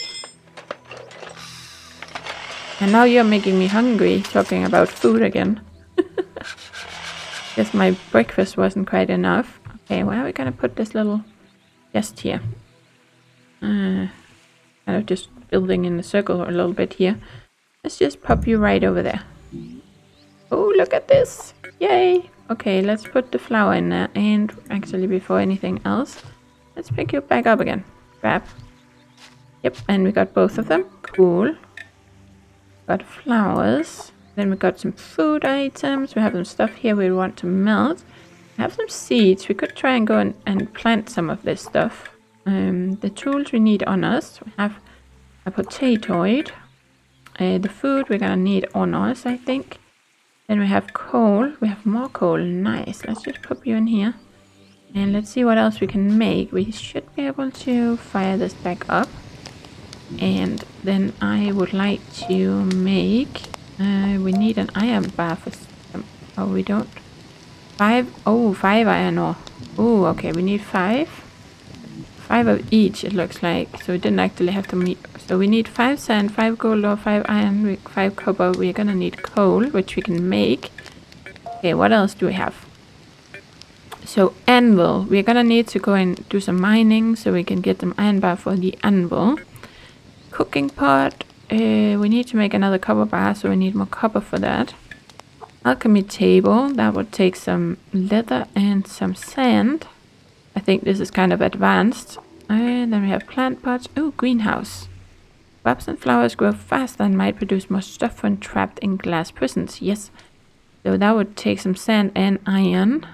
And now you're making me hungry, talking about food again. Guess my breakfast wasn't quite enough. Okay, where are we gonna put this little chest here? Kind of just building in a circle a little bit here. Let's just pop you right over there. Oh, look at this! Yay! Okay, let's put the flower in there. And actually, before anything else, let's pick you back up again. Grab. Yep, and we got both of them. Cool. Got flowers. Then we got some food items. We have some stuff here we want to melt. We have some seeds. We could try and go and plant some of this stuff. The tools we need on us. We have a potatoid. The food we're gonna need on us, I think. Then we have coal. We have more coal. Nice. Let's just pop you in here. And let's see what else we can make. We should be able to fire this back up. And then I would like to make... we need an iron bar for some... Oh, we don't... 5 iron ore. Oh, okay, we need 5. 5 of each, it looks like. So we didn't actually have to meet. So we need 5 sand, 5 gold or 5 iron, 5 copper. We're gonna need coal, which we can make. Okay, what else do we have? So anvil. We're gonna need to go and do some mining so we can get some iron bar for the anvil. Cooking pot. We need to make another copper bar, so we need more copper for that. Alchemy table. That would take some leather and some sand. I think this is kind of advanced. And then we have plant pots. Oh, greenhouse. Crops and flowers grow faster and might produce more stuff when trapped in glass prisons. Yes. So that would take some sand and iron.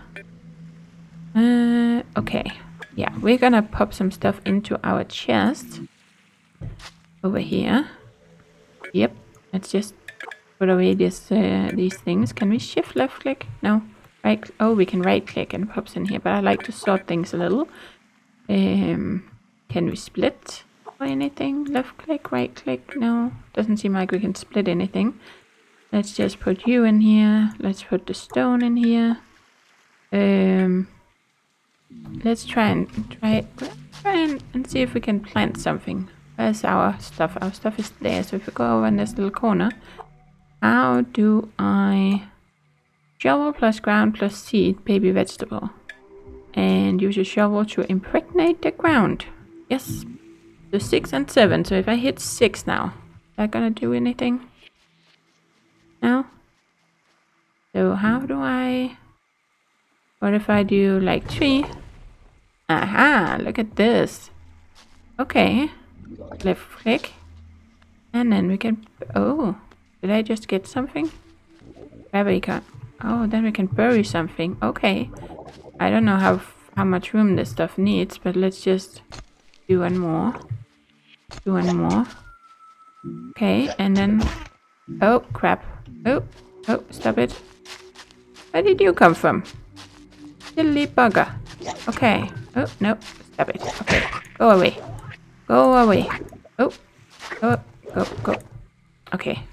Okay. Yeah, we're gonna pop some stuff into our chest. Over here. Yep. Let's just put away this, these things. Can we shift left click? No. Right. Oh, we can right click and it pops in here. But I like to sort things a little. Can we split or anything? Left click, right click? No. Doesn't seem like we can split anything. Let's just put you in here. Let's put the stone in here. Let's try and see if we can plant something. Where's our stuff? Our stuff is there. So if we go over in this little corner, how do I shovel plus ground plus seed, baby vegetable, and use a shovel to impregnate the ground? Yes. So 6 and 7. So if I hit 6 now, is that gonna do anything? No. So how do I? What if I do like 3? Aha! Look at this. Okay. Left click. And then we can... Oh. Did I just get something? Gravity gun. Oh, then we can bury something. Okay. I don't know how much room this stuff needs, but let's just do one more. Do one more. Okay, and then... Oh, crap. Oh, stop it. Where did you come from? Silly bugger. Okay. Oh, no. Stop it. Okay. Go away. Go away. Oh. Go. Okay.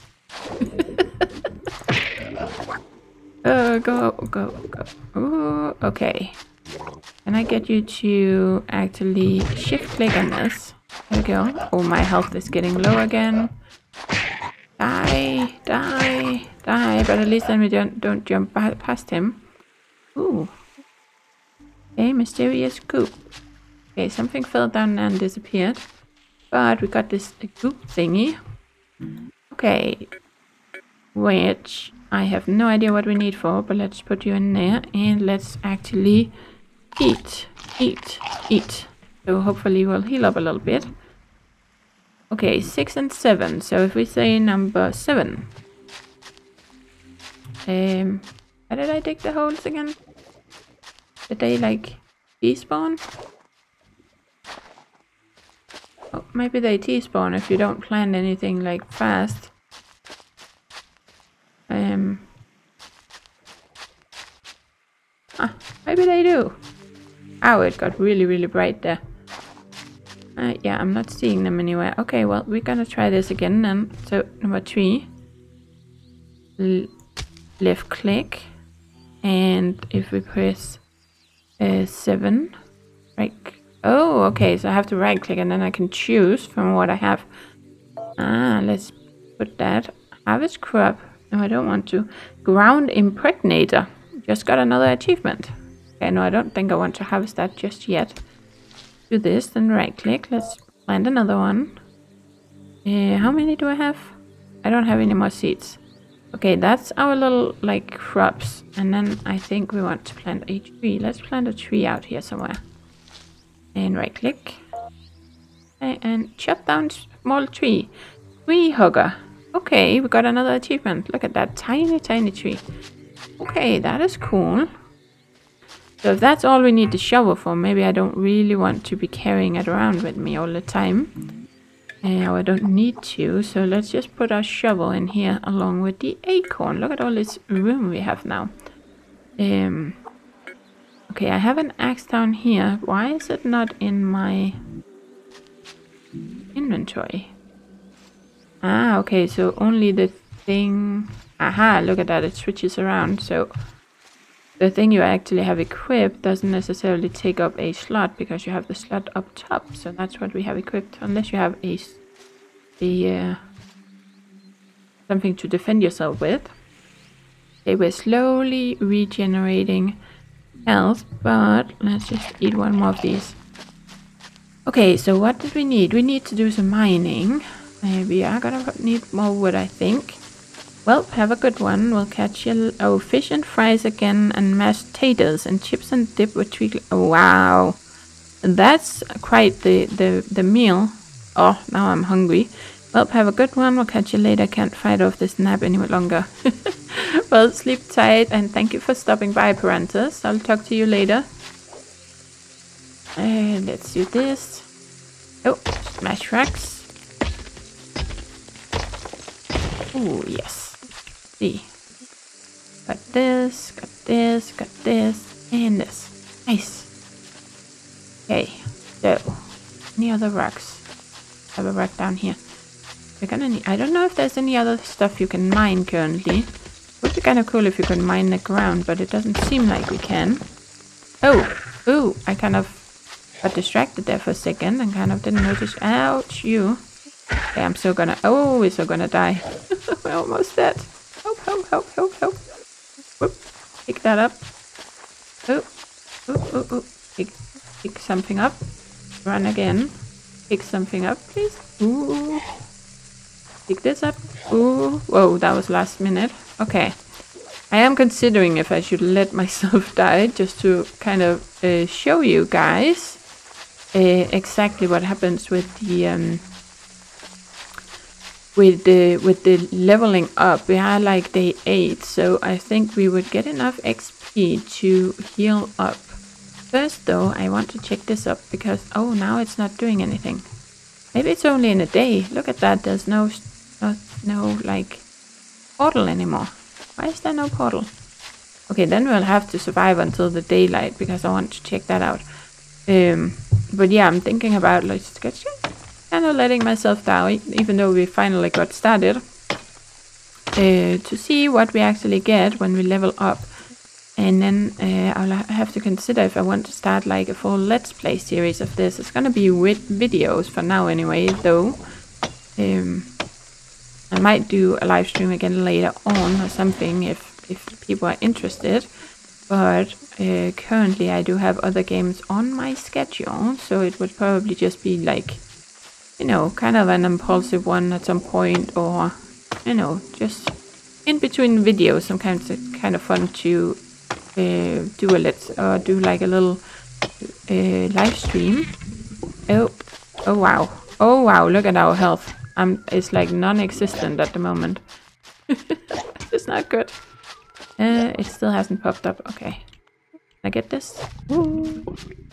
Go. Oh, okay. Can I get you to actually shift click on this? There we go. Oh, my health is getting low again. Die. But at least then we don't jump past him. Ooh. Okay, mysterious goop. Okay, something fell down and disappeared. But we got this goop thingy. Okay. Which I have no idea what we need for, but let's put you in there and let's actually eat. So hopefully we'll heal up a little bit. Okay, 6 and 7. So if we say number 7. Why did I dig the holes again? Did they like despawn? Oh, maybe they despawn if you don't plant anything like fast. Maybe they do. Oh, it got really bright there. Yeah, I'm not seeing them anywhere. Okay, well, we're gonna try this again then. So, number 3. Left click. And if we press 7. Right. Oh, okay, so I have to right click and then I can choose from what I have. Let's put that. Harvest crop. No, I don't want to. Ground impregnator. Just got another achievement. Okay, no, I don't think I want to harvest that just yet. Do this, then right click. Let's plant another one. How many do I have? I don't have any more seeds. Okay, that's our little like crops. And then I think we want to plant a tree. Let's plant a tree out here somewhere. And right click. And chop down small tree. Tree hugger. Okay, we got another achievement. Look at that tiny tree. Okay, that is cool. So if that's all we need the shovel for, maybe I don't really want to be carrying it around with me all the time. I don't need to, so let's just put our shovel in here along with the acorn. Look at all this room we have now. Okay, I have an axe down here. Why is it not in my inventory? Okay, so only the thing... Aha, look at that, it switches around, so... the thing you actually have equipped doesn't necessarily take up a slot because you have the slot up top. So that's what we have equipped, unless you have a something to defend yourself with. Okay, we're slowly regenerating health, but let's just eat one more of these. Okay, so what did we need? We need to do some mining. We are gonna need more wood, I think. Well, have a good one. We'll catch you. Oh, fish and fries again, and mashed potatoes and chips and dip with treacle. Oh, wow, that's quite the meal. Oh, now I'm hungry. Well, have a good one. We'll catch you later. Can't fight off this nap any longer. Well, sleep tight, and thank you for stopping by, Parentis. I'll talk to you later. Let's do this. Oh, smash racks. Oh, yes. See. Got this, got this, got this, and this. Nice. Okay, so any other rocks? Have a rock down here. We're gonna need, I don't know if there's any other stuff you can mine currently. Would be kind of cool if you could mine the ground, but it doesn't seem like we can. Oh, ooh, I kind of got distracted there for a second and kind of didn't notice. Ouch, you. Okay, I'm still gonna, oh, we're still gonna die. We're almost dead. Help, help, help, help, help. Whoop, pick that up. Oh, oh, oh, oh. Pick something up. Run again. Pick something up, please. Ooh. Pick this up. Ooh. Whoa, that was last minute. Okay. I am considering if I should let myself die just to kind of show you guys exactly what happens with the leveling up. We are like day 8, so I think we would get enough XP to heal up. First though, I want to check this up because, oh, now it's not doing anything. Maybe it's only in a day. Look at that, there's no like portal anymore. Why is there no portal? Okay, then we'll have to survive until the daylight because I want to check that out. But yeah, I'm thinking about like kind of letting myself die, even though we finally got started, to see what we actually get when we level up. And then I'll have to consider if I want to start like a full Let's Play series of this. It's gonna be with videos for now anyway, though. I might do a live stream again later on or something if people are interested. But currently I do have other games on my schedule, so it would probably just be like, you know, kind of an impulsive one at some point, or, you know, just in between videos, some kind of fun to do like a little live stream. Oh wow, oh wow, look at our health. It's like non-existent at the moment. It's not good. It still hasn't popped up. Okay, can I get this? Ooh.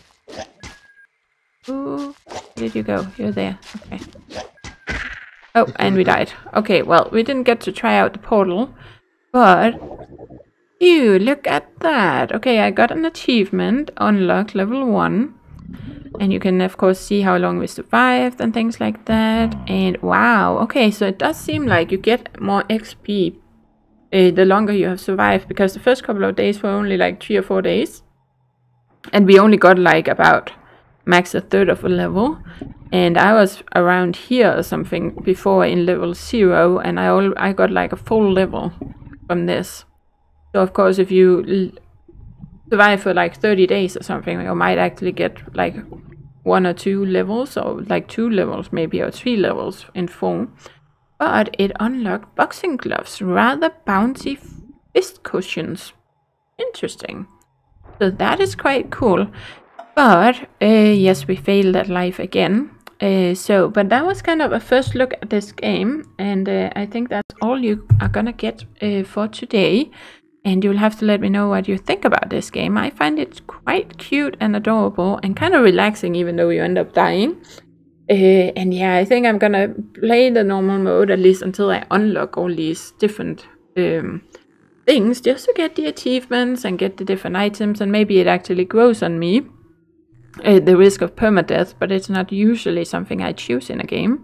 Ooh. Where did you go? You're there. Okay. Oh, and we died. Okay, well, we didn't get to try out the portal, but ew, look at that. Okay, I got an achievement, unlock level 1. And you can, of course, see how long we survived and things like that. And wow, okay, so it does seem like you get more XP the longer you have survived, because the first couple of days were only like 3 or 4 days. And we only got like about max a third of a level. And I was around here or something before in level 0, and I got like a full level from this. So of course, if you survive for like 30 days or something, you might actually get like 1 or 2 levels, or like 2 levels maybe, or 3 levels in full. But it unlocked boxing gloves, rather bouncy fist cushions. Interesting. So that is quite cool. But yes, we failed at life again. But that was kind of a first look at this game, and I think that's all you are gonna get for today. And you'll have to let me know what you think about this game. I find it quite cute and adorable and kind of relaxing, even though you end up dying. And yeah, I think I'm gonna play the normal mode at least until I unlock all these different things, just to get the achievements and get the different items, and maybe it actually grows on me. The risk of perma-death, but it's not usually something I choose in a game.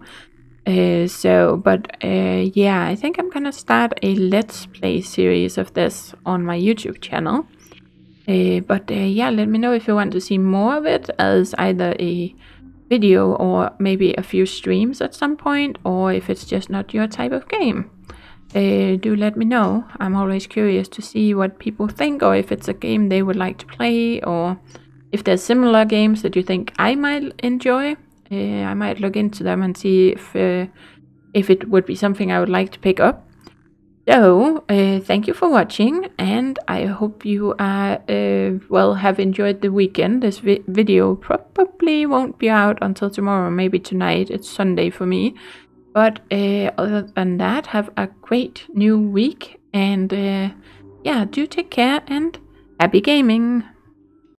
Yeah, I think I'm gonna start a Let's Play series of this on my YouTube channel. Yeah, let me know if you want to see more of it as either a video or maybe a few streams at some point, or if it's just not your type of game. Do let me know. I'm always curious to see what people think, or if it's a game they would like to play, or if there's similar games that you think I might enjoy. I might look into them and see if it would be something I would like to pick up. So, thank you for watching, and I hope you are, have enjoyed the weekend. This video probably won't be out until tomorrow, maybe tonight. It's Sunday for me. But other than that, have a great new week, and yeah, do take care, and happy gaming!